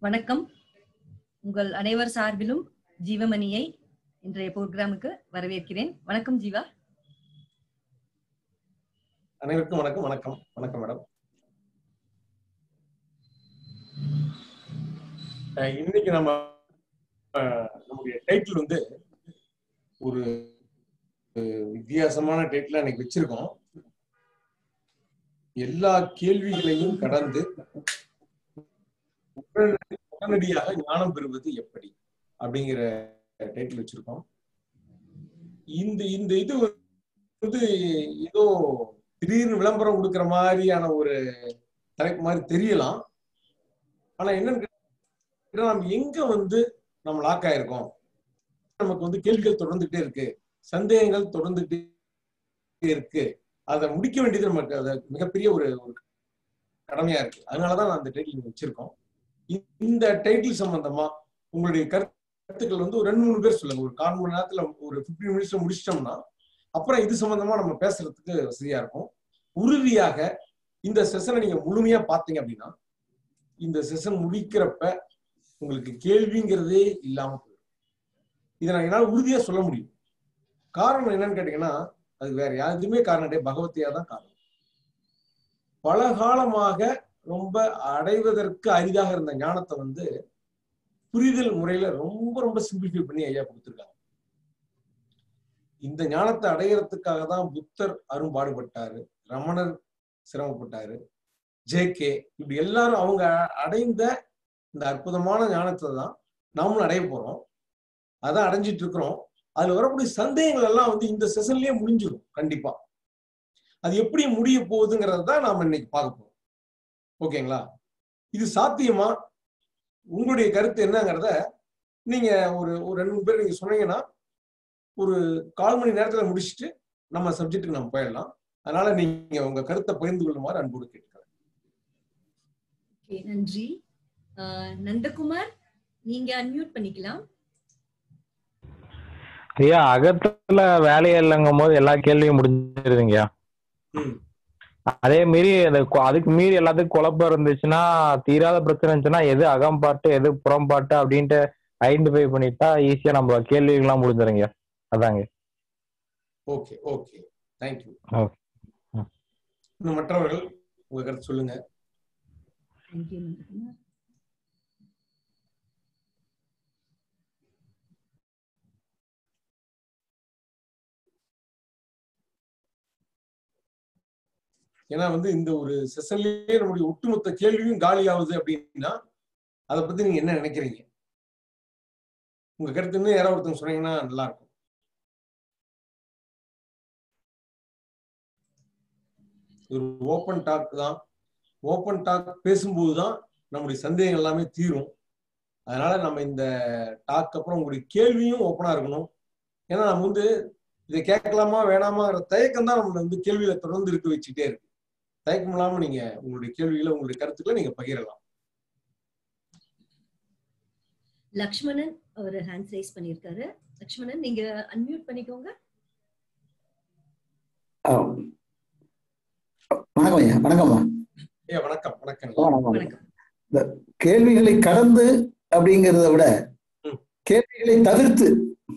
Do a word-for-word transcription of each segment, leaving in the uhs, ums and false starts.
வணக்கம். உங்கள் அனைவர் சார்பிலும் ஜீவமணியை இன்றைய புரோகிராமுக்கு வரவேற்கிறேன். வணக்கம் ஜீவா. அனைவருக்கும் வணக்கம். வணக்கம் வணக்கம் மேடம். இன்னைக்கு நம்ம நம்முடைய டைட்டில் வந்து ஒரு வித்தியாசமான டைட்டில் இன்னைக்கு வச்சிருக்கோம். எல்லா கேள்விகளையும் கடந்து உடனடியாக ஞானம் பெறுவது எப்படி அப்படிங்கிற டைட்டில் வச்சிருக்கோம். இந்த இந்த இது வந்து ஏதோ திடீர்னு விளம்பரம் கொடுக்கிற மாதிரியான ஒரு தலைப்பு மாதிரி தெரியலாம். ஆனா என்னன்னு நம்ம எங்க வந்து நம்ம லாக் ஆயிருக்கோம், நமக்கு வந்து கேள்விகள் தொடர்ந்துட்டே இருக்கு, சந்தேகங்கள் தொடர்ந்துட்டே இருக்கு, அதை முடிக்க வேண்டியது நமக்கு அது மிகப்பெரிய ஒரு கடமையா இருக்கு. அதனாலதான் நான் அந்த டைட்டில் வச்சிருக்கோம். இந்த டைட்டில் சம்பந்தமா உங்களுடைய கருத்துக்கள் வந்து ஒரு ரெண்டு மூணு பேர் சொல்லுங்க. ஒரு கால் மணி நேரத்துல ஒரு பிப்டீன் மினிட்ஸ்ல முடிச்சிட்டோம்னா அப்புறம் இது சம்பந்தமா நம்ம பேசுறதுக்கு வசதியா இருக்கும். உறுதியாக இந்த செஷனை நீங்க முழுமையா பார்த்தீங்க அப்படின்னா இந்த செஷன் முடிக்கிறப்ப உங்களுக்கு கேள்விங்கிறதே இல்லாம போயிடும். இதை நான் என்னால் உறுதியா சொல்ல முடியும். காரணம் என்னன்னு கேட்டீங்கன்னா அது வேற யாருமே காரணம் கிடையாது, பகவத்தியா தான் காரணம். பல காலமாக ரொம்ப அடைவதற்கு அரிதாக இருந்த ஞானத்தை வந்து புரிதல் முறையில ரொம்ப ரொம்ப சிம்பிளிஃபை பண்ணி ஐயா கொடுத்துருக்காங்க. இந்த ஞானத்தை அடைகிறதுக்காக தான் புத்தர் அரும்பாடுபட்டாரு, ரமணர் சிரமப்பட்டாரு, ஜே கே இப்படி எல்லாரும் அவங்க அடைந்த இந்த அற்புதமான ஞானத்தை தான் நாமளும் அடைய போறோம். அதான் அடைஞ்சிட்டு இருக்கிறோம். அதுல வரக்கூடிய சந்தேகங்கள் எல்லாம் வந்து இந்த செஷன்லயே முடிஞ்சிடும் கண்டிப்பா. அது எப்படி முடிய போகுதுங்கிறத தான் நாம இன்னைக்கு பார்க்க போறோம். ஓகேங்களா? இது சாத்தியமா, உங்களுடைய கருத்து என்னங்கிறத நீங்க ஒரு ஒரு ரெண்டு மூணு பேர் நீங்க சொன்னீங்கன்னா ஒரு கால் மணி நேரத்துல முடிச்சுட்டு நம்ம சப்ஜெக்டுக்கு நம்ம போயிடலாம். அதனால நீங்க உங்க கருத்தை பகிர்ந்து கொள்ளுமாறு அன்போடு கேட்கிறேன். நன்றி. நந்தகுமார், நீங்க அன்மியூட் பண்ணிக்கலாம். ஐயா, அகத்துல வேலையை இல்லைங்கும் போது எல்லா கேள்வியும் முடிஞ்சிருதுங்கய்யா. அதே மீறி அதுக்கு மீறி எல்லாத்துக்கும் குழப்பம் இருந்துச்சுன்னா, தீராத பிரச்சனை இருந்துச்சுன்னா எது அகம்பாட்டு எது புறம்பாட்டு அப்படின்ட்டு ஐடென்டிஃபை பண்ணிட்டா ஈஸியா நம்ம கேள்விகள்லாம் முடிஞ்சிருங்க. அதாங்க. Okay okay, thank you. இன்னும் மற்றவர்கள் உங்க கருத்து சொல்லுங்க. ஏன்னா வந்து இந்த ஒரு செஷன்லயே நம்முடைய ஒட்டுமொத்த கேள்வியும் காலி ஆகுது அப்படின்னா அதை பத்தி நீங்க என்ன நினைக்கிறீங்க? உங்க கருத்து இன்னும் யாராவது ஒருத்தவங்க சொன்னீங்கன்னா நல்லா இருக்கும். ஒரு ஓப்பன் டாக் தான். ஓப்பன் டாக் பேசும்போதுதான் நம்முடைய சந்தேகம் எல்லாமே தீரும். அதனால நம்ம இந்த டாக் அப்புறம் உங்களுடைய கேள்வியும் ஓப்பனா இருக்கணும். ஏன்னா நம்ம வந்து இதை கேட்கலாமா வேணாமாங்கிற தயக்கம் தான் நம்மளை வந்து கேள்வியில தொடர்ந்து இருக்க வச்சுக்கிட்டே இருக்கு. தயக்கம் இல்லாம நீங்க உங்களுடைய கேள்விகளை உங்களுடைய கருத்துக்களை நீங்க பகிரலாம். லக்ஷ்மணன் அவர் ஹேண்ட் ரைஸ் பண்ணிருக்காரு. லக்ஷ்மணன், நீங்க அன்மியூட் பண்ணிக்கோங்க. வணக்கம் ஐயா. வணக்கம்மா. ஐயா வணக்கம். வணக்கம். வணக்கம். இந்த கேள்விகளை கடந்து அப்படிங்கிறத விட கேள்விகளை தவிர்த்து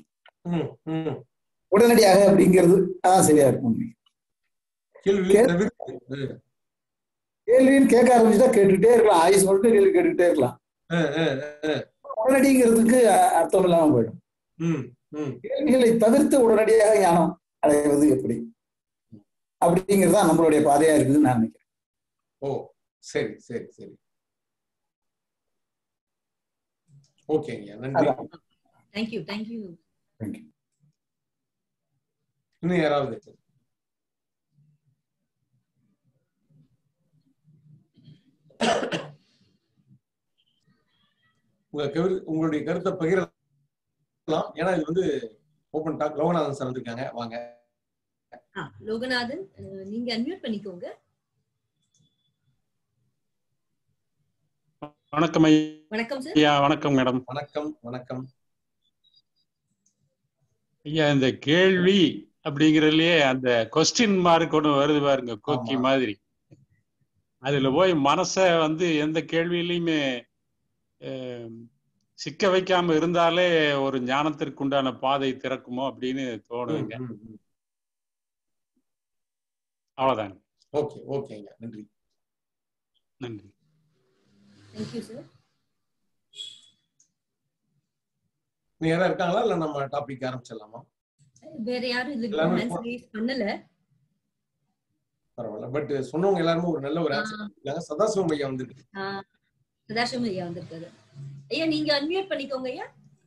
உடனடியாக அப்படிங்கிறது அதான் சரியா இருக்கும். கேள்வின்னு கேட்க ஆரம்பிச்சுட்டா கேட்டுக்கிட்டே இருக்கலாம். ஆயுஸ் மட்டும் கேள்வி கேட்டுக்கிட்டே இருக்கலாம். உடனடிங்கிறதுக்கு அர்த்தம் இல்லாம போயிடும். கேள்விகளை தவிர்த்து உடனடியாக ஞானம் அடைவது எப்படி அப்படிங்கிறதா நம்மளுடைய பாதையா இருக்குதுன்னு நான் நினைக்கிறேன். ஓ, சரி சரி சரி. ஓகேங்க, நன்றி. Thank you thank you. தேங்க்யூ. இன்னும் யாராவது? உங்க உங்களுடைய கருத்தை பகிரலாம். ஏன்னா இது வந்து ஓபன் டாக். லோகநாதன் சார் வந்திருக்காங்க, வாங்க. லோகநாதன், நீங்க அன்மியூட் பண்ணிக்கோங்க. வணக்கம் வணக்கம் சார். ஐயா. வணக்கம் மேடம். வணக்கம் வணக்கம் ஐயா. இந்த கேள்வி அப்படிங்கறதுலயே அந்த கொஸ்டின் மார்க் ஒண்ணு வருது பாருங்க, கோக்கி மாதிரி. அதுல போய் மனச வந்து எந்த கேள்வியிலையுமே சிக்க வைக்காம இருந்தாலே ஒரு ஞானத்திற்கு உண்டான பாதை திறக்குமோ அப்படின்னு தோணுதுங்க. அவ்வளவுதாங்க. ஓகே ஓகேங்க, நன்றி நன்றி. Thank you sir. நீங்க யாரா இருக்காங்களா இல்ல நம்ம டாபிக் ஆரம்பிச்சிடலாமா? வேற யாரும் இதுக்கு ஹேண்ட்ஸ் ரைஸ் பண்ணல. பரவாயில்ல. பட் சொன்னவங்க எல்லாரும் ஒரு நல்ல ஒரு ஆன்சர் கொடுத்தாங்க. சதாசிவம் ஐயா வந்திருக்கு. ஆ சதாசிவம் ஐயா வந்திருக்காரு. ஐயா நீங்க அன்மியூட் பண்ணிக்கோங்க ஐயா.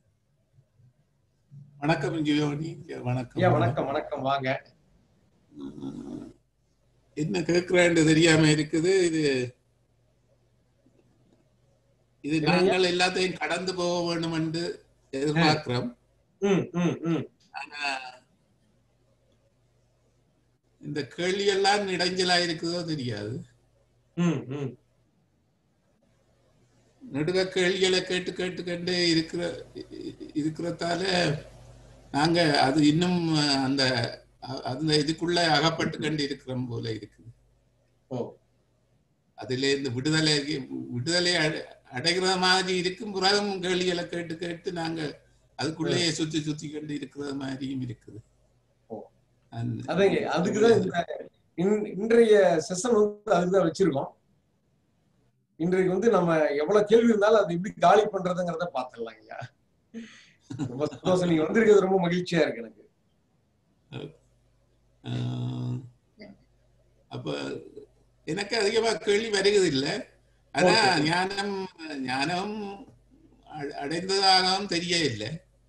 வணக்கம் ஜீவனி. வணக்கம். ஐயா வணக்கம் வணக்கம் வாங்க. என்ன கேட்கிறேன்னு தெரியாம இருக்குது. இது இது நாங்கள் எல்லாத்தையும் கடந்து போக வேண்டும் என்று எதிர்பார்க்கிறோம். ஆனா இந்த கேள்வி எல்லாம் இடைஞ்சலா இருக்குதோ தெரியாது. நடுக கேள்விகளை கேட்டு கேட்டு கண்டு இருக்கிற இருக்கிறதால நாங்க அது இன்னும் அந்த அந்த இதுக்குள்ள அகப்பட்டு கண்டு இருக்கிறோம் போல இருக்குது. அதுல இருந்து விடுதலை விடுதலை அடைகிற மாதிரி இருக்கும். புறம் கேள்விகளை கேட்டு கேட்டு நாங்க அதுக்குள்ளேயே சுத்தி சுத்தி கண்டு இருக்கிற மாதிரியும் இருக்குது. அதங்க அதுக்குதான் இன்றைய செஷன் வந்து அதுக்குதான் வச்சிருக்கோம். இன்றைக்கு வந்து நம்ம எவ்வளவு கேள்வி இருந்தாலும் அது எப்படி காலி பண்றதுங்கிறத பாத்துடலாம் ஐயா. ரொம்ப சந்தோஷம், நீங்க வந்திருக்கிறது ரொம்ப மகிழ்ச்சியா இருக்கு எனக்கு. அப்ப எனக்கு அதிகமா கேள்வி வருகிறது இல்லை. ஆனா ஞானம் ஞானம் அடைந்ததாகவும் தெரிய இல்லை.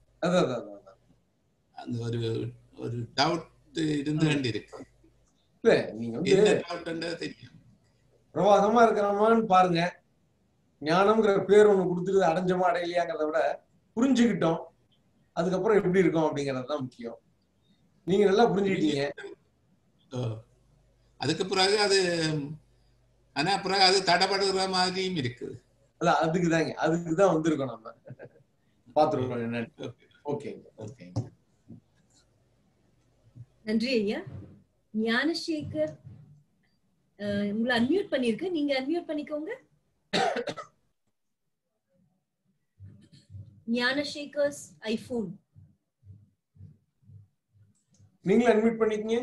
அந்த ஒரு ஒரு டவுட் இருந்து கொண்டு இருக்கு. நீங்க தெரியும் பிரவாகமா இருக்கிறோமான்னு பாருங்க. ஞானம்ங்கிற பேர் ஒண்ணு கொடுத்துட்டு அடைஞ்சோமா அடையலையாங்கிறத விட புரிஞ்சுக்கிட்டோம், அதுக்கப்புறம் எப்படி இருக்கும் அப்படிங்கறதுதான் முக்கியம். நீங்க நல்லா புரிஞ்சுக்கிட்டீங்க. அதுக்கு பிறகு அது ஆனா பிறகு அது தடைபடுகிற மாதிரியும் இருக்குது. அதான் அதுக்குதாங்க அதுக்குதான் வந்திருக்கோம் நம்ம பாத்துருக்கோம் என்னன்னு. ஓகேங்க ஓகேங்க நன்றி ஐயா. ஞானசேகர் உங்களை அன்மியூட் பண்ணிருக்கு, நீங்க அன்மியூட் பண்ணிக்கோங்க. ஞானசேகர்ஸ் ஐபோன் நீங்க அன்மியூட் பண்ணிக்கீங்க.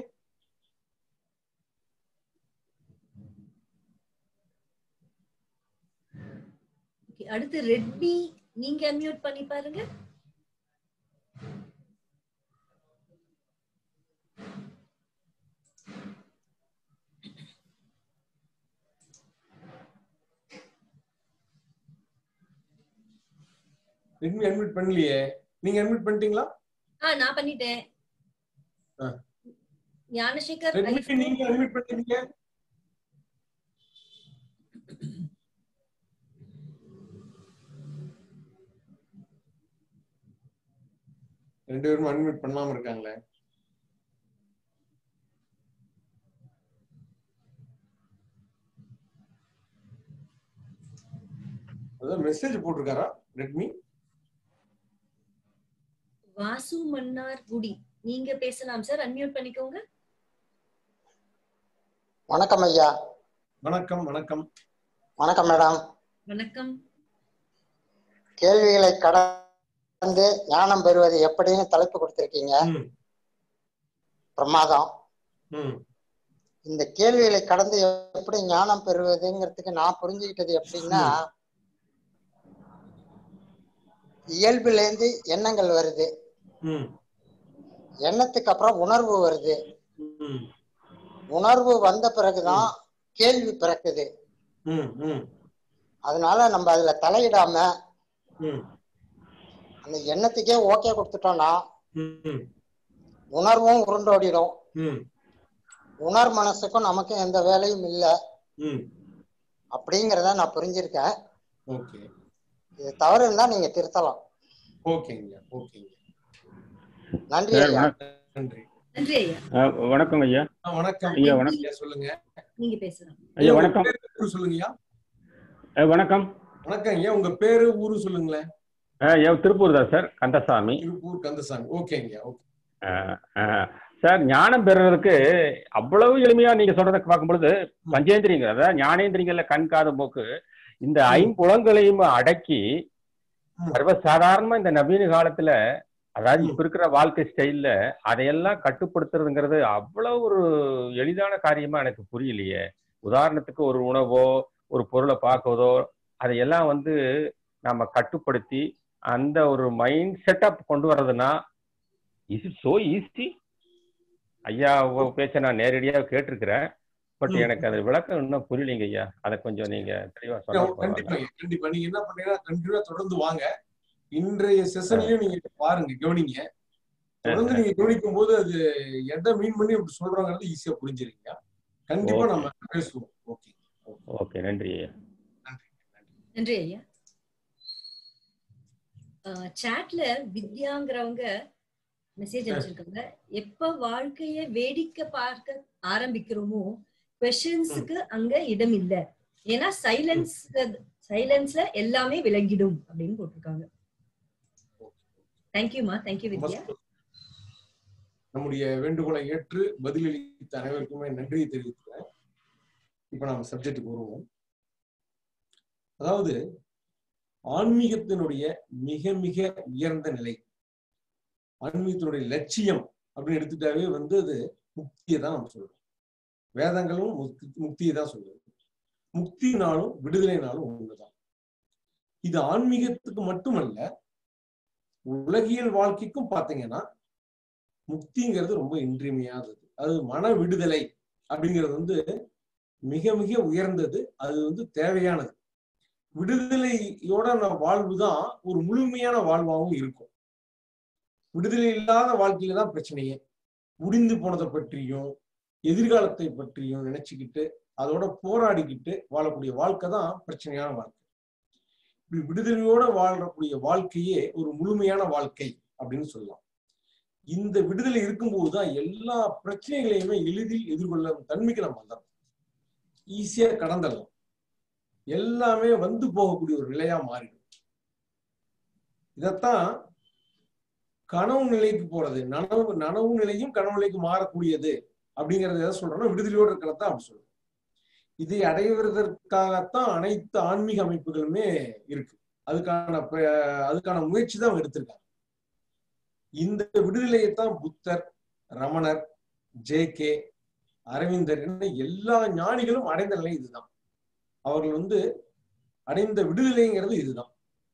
அடுத்து ரெட்மி நீங்க அன்மியூட் பண்ணி பாருங்க. ரெட்மி அன்மியூட் பண்ணலையே, நீங்க அன்மியூட் பண்ணிட்டீங்களா? ஆ நான் பண்ணிட்டேன். ஞானசேகர் ரெட்மி நீங்க அன்மியூட் பண்ணிட்டீங்க. ரெண்டு பேரும் அன்மியூட் பண்ணாம இருக்காங்களே. அதான் மெசேஜ் போட்டிருக்காரா ரெட்மி? வாசு மன்னார் குடி நீங்க பேசலாம் சார், அன்மியூட் பண்ணிக்கோங்க. வணக்கம் ஐயா. வணக்கம் வணக்கம் வணக்கம் மேடம். வணக்கம். கேள்விகளை கடந்து ஞானம் பெறுவது எப்படின்னு தலைப்பு கொடுத்திருக்கீங்க. பிரமாதம். இந்த கேள்விகளை கடந்து எப்படி ஞானம் பெறுவதுங்கிறதுக்கு நான் புரிஞ்சுக்கிட்டது எப்படின்னா, இயல்புலேருந்து எண்ணங்கள் வருது, எண்ணத்துக்கு அப்புறம் உணர்வு வருது, உணர்வு வந்த பிறகுதான் கேள்வி பிறக்குது. அதனால நம்ம அதுல தலையிடாம அந்த எண்ணத்துக்கே ஓகே கொடுத்துட்டோம்னா உணர்வும் உருண்டோடிடும். உணர் மனசுக்கும் நமக்கும் எந்த வேலையும் இல்லை அப்படிங்கிறத நான் புரிஞ்சிருக்கேன். இது தவறு இருந்தா நீங்க திருத்தலாம். நன்றி ஐயா. நன்றி நன்றி ஐயா. வணக்கம் ஐயா. வணக்கம் ஐயா. வணக்கம் சொல்லுங்க. நீங்க பேசலாம் ஐயா. வணக்கம் சொல்லுங்கய்யா. வணக்கம் வணக்கம் ஐயா. உங்க பேரு ஊரு சொல்லுங்களேன். திருப்பூர் தான் சார், கந்தசாமி. திருப்பூர் கந்தசாமி. ஓகேங்க. ஓகே சார், ஞானம் பெறுறதுக்கு அவ்வளவு எளிமையா நீங்க சொல்றத பார்க்கும் பொழுது பஞ்சேந்திரியங்கள், அதாவது ஞானேந்திரியங்கள்ல கண் காது மூக்கு இந்த ஐம்புலங்களையும் அடக்கி சர்வசாதாரணமா இந்த நவீன காலத்துல, அதாவது இப்ப இருக்கிற வாழ்க்கை ஸ்டைல்ல அதையெல்லாம் கட்டுப்படுத்துறதுங்கிறது அவ்வளவு ஒரு எளிதான காரியமா எனக்கு புரியலையே. உதாரணத்துக்கு ஒரு உணவோ ஒரு பொருளை பார்க்கவதோ அதையெல்லாம் வந்து நம்ம கட்டுப்படுத்தி அந்த ஒரு மைண்ட் செட்டப் கொண்டு வர்றதுன்னா இஸ் இட் சோ ஈஸி? ஐயா பேச்ச நான் நேரடியாக கேட்டிருக்கிறேன், பட் எனக்கு அது விளக்கம் இன்னும் புரியலைங்க ஐயா. அதை கொஞ்சம் நீங்க தெளிவா சொல்லுங்க. கண்டிப்பா கண்டிப்பா நீங்க என்ன பண்றீங்கன்னா கண்டிப்பா தொடர்ந்து வாங்க. இன்றைய செஷன்லயும் நீங்க பாருங்க, கவனிங்க. தொடர்ந்து நீங்க கவனிக்கும் போது அது எதை மீன் பண்ணி அப்படி சொல்றாங்கிறது ஈஸியா புரிஞ்சிருக்கீங்க. கண்டிப்பா நம்ம பேசுவோம். ஓகே ஓகே, நன்றி ஐயா. நன்றி ஐயா. சாட்ல வித்யாங்கிறவங்க மெசேஜ் அனுப்பிச்சிருக்காங்க. எப்ப வாழ்க்கைய வேடிக்கை பார்க்க ஆரம்பிக்கிறோமோ क्वेश्चंसக்கு அங்க இடம் இல்ல, ஏன்னா சைலன்ஸ் சைலன்ஸ்ல எல்லாமே விளங்கிடும் அப்படின்னு போட்டிருக்காங்க. தேங்க்யூ மா, தேங்க்யூ வித்யா. நம்முடைய வேண்டுகோளை ஏற்று பதிலளித்த அனைவருக்குமே நன்றியை தெரிவிக்கிறேன். இப்ப நம்ம சப்ஜெக்டுக்கு வருவோம். அதாவது ஆன்மீகத்தினுடைய மிக மிக உயர்ந்த நிலை, ஆன்மீகத்தினுடைய லட்சியம் அப்படின்னு எடுத்துட்டாவே வந்து அது முக்தியை தான் நம்ம சொல்றோம். வேதங்களும் முக்தியை தான் சொல்லுது. முக்தினாலும் விடுதலைனாலும் ஒண்ணுதான். இது ஆன்மீகத்துக்கு மட்டுமல்ல, உலகியல் வாழ்க்கைக்கும் பாத்தீங்கன்னா முக்திங்கிறது ரொம்ப இன்றியமையாதது. அது மன விடுதலை அப்படிங்கிறது வந்து மிக மிக உயர்ந்தது. அது வந்து தேவையானது. விடுதலையோட வாழ்வுதான் ஒரு முழுமையான வாழ்வாகவும் இருக்கும். விடுதலை இல்லாத வாழ்க்கையில தான் பிரச்சனையே. முடிந்து போனதை பற்றியும் எதிர்காலத்தை பற்றியும் நினைச்சுக்கிட்டு அதோட போராடிக்கிட்டு வாழக்கூடிய வாழ்க்கை தான் பிரச்சனையான வாழ்க்கை. இப்படி விடுதலையோட வாழக்கூடிய வாழ்க்கையே ஒரு முழுமையான வாழ்க்கை அப்படின்னு சொல்லலாம். இந்த விடுதலை இருக்கும்போதுதான் எல்லா பிரச்சனைகளையுமே எளிதில் எதிர்கொள்ள தன்மைக்கு நம்ம வந்துடும். ஈஸியா கடந்துடலாம். எல்லாமே வந்து போகக்கூடிய ஒரு நிலையா மாறிடும். இதத்தான் கனவு நிலைக்கு போறது, நனவு நனவு நிலையும் கனவு நிலைக்கு மாறக்கூடியது அப்படிங்கறத எதை சொல்றோம்னா விடுதலையோடு இருக்கிறதான் அப்படி சொல்றோம். இதை அடைவதற்காகத்தான் அனைத்து ஆன்மீக அமைப்புகளுமே இருக்கு. அதுக்கான அதுக்கான முயற்சி தான் அவங்க எடுத்திருக்காங்க. இந்த விடுதலையைத்தான் புத்தர், ரமணர், ஜே கே, அரவிந்தர் எல்லா ஞானிகளும் அடைந்த நிலை இதுதான். அவர்கள் வந்து அடைந்த விடுதலைங்கிறது இதுதான்.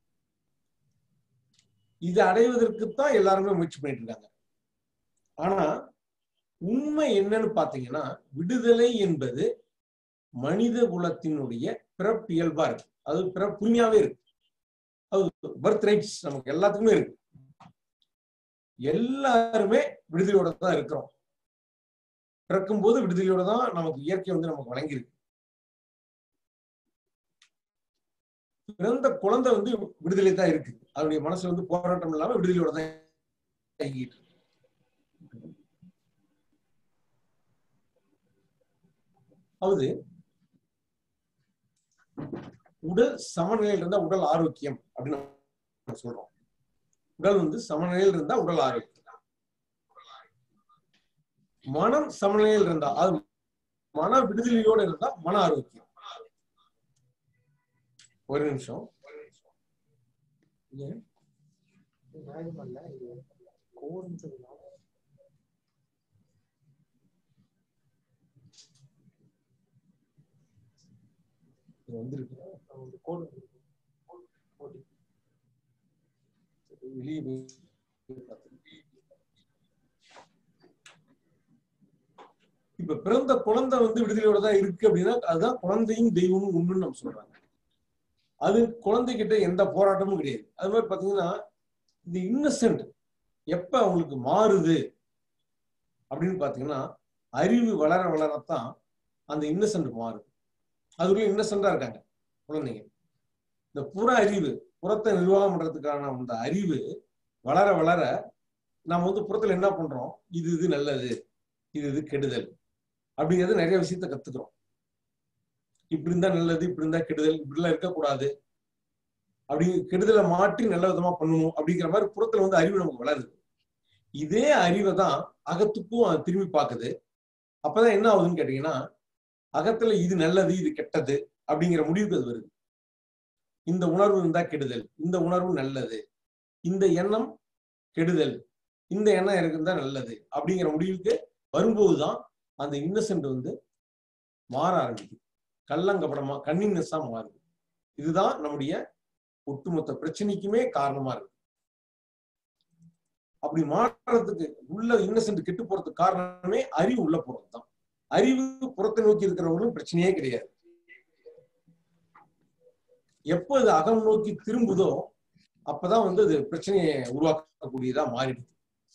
இதை அடைவதற்குத்தான் எல்லாருமே முயற்சி பண்ணிட்டு இருக்காங்க. ஆனா உண்மை என்னன்னு பாத்தீங்கன்னா, விடுதலை என்பது மனித குலத்தினுடைய பிறப்பியல்பா இருக்கு. அது பிறப்புரிமையாவே இருக்கு. அது பர்த் ரைட்ஸ் நமக்கு எல்லாத்துக்குமே இருக்கு. எல்லாருமே விடுதலையோட தான் இருக்கிறோம். பிறக்கும் போது விடுதலையோட தான் நமக்கு இயற்கை வந்து நமக்கு வழங்கியிருக்கு. பிறந்த குழந்தை வந்து விடுதலை தான் இருக்கு. அவருடைய மனசுல வந்து போராட்டம் இல்லாம விடுதலையோட தான் இயங்கிட்டு இருக்கு. அதாவது உடல் சமநிலையில் இருந்தா உடல் ஆரோக்கியம் அப்படின்னு சொல்றோம். உடல் வந்து சமநிலையில் இருந்தா உடல் ஆரோக்கியம். மனம் சமநிலையில் இருந்தா, அது மன விடுதலையோடு இருந்தா மன ஆரோக்கியம். ஒரு நிமிஷம். இப்ப பிறந்த குழந்தை வந்து விடுதலையோட தான் இருக்கு அப்படின்னா அதுதான் குழந்தையும் தெய்வமும் ஒண்ணுன்னு நம்ம சொல்றாங்க. அது குழந்தைகிட்ட எந்த போராட்டமும் கிடையாது. அது மாதிரி பாத்தீங்கன்னா இந்த இன்னசென்ட் எப்ப அவங்களுக்கு மாறுது அப்படின்னு பாத்தீங்கன்னா அறிவு வளர வளரத்தான் அந்த இன்னசென்ட் மாறுது. அதுக்குள்ள இன்னசென்டா இருக்காங்க குழந்தைங்க. இந்த புற அறிவு, புறத்தை நிர்வாகம் பண்றதுக்கான அந்த அறிவு வளர வளர நம்ம வந்து புறத்துல என்ன பண்றோம், இது இது நல்லது, இது இது கெடுதல் அப்படிங்கிறது நிறைய விஷயத்த கத்துக்கிறோம். இப்படி இருந்தா நல்லது, இப்படி இருந்தா கெடுதல், இப்படி எல்லாம் இருக்கக்கூடாது, அப்படி கெடுதலை மாற்றி நல்ல விதமா பண்ணணும் அப்படிங்கிற மாதிரி புறத்துல வந்து அறிவு நமக்கு வளருது. இதே அறிவை தான் அகத்துக்கும் அது திரும்பி பார்க்குது. அப்பதான் என்ன ஆகுதுன்னு கேட்டீங்கன்னா அகத்துல இது நல்லது இது கெட்டது அப்படிங்கிற முடிவுக்கு அது வருது. இந்த உணர்வு இருந்தா கெடுதல், இந்த உணர்வு நல்லது, இந்த எண்ணம் கெடுதல், இந்த எண்ணம் இருக்குந்தா நல்லது அப்படிங்கிற முடிவுக்கு வரும்போதுதான் அந்த இன்னசென்ட் வந்து மாற ஆரம்பிக்குது, கள்ளங்கபடமா கன்னிங்னஸா மாறுது. இதுதான் நம்முடைய ஒட்டுமொத்த பிரச்சனைக்குமே காரணமா இருக்கு. அப்படி மாறுறதுக்கு உள்ள இன்னசென்ட் கெட்டு போறதுக்கு காரணமே அறிவு உள்ள போறதுதான். அறிவு புறத்தை நோக்கி இருக்கிறவங்களும் பிரச்சனையே கிடையாது. எப்ப அது அகம் நோக்கி திரும்புதோ அப்பதான் வந்து அது பிரச்சனையை உருவாக்கக்கூடியதா மாறிடுது.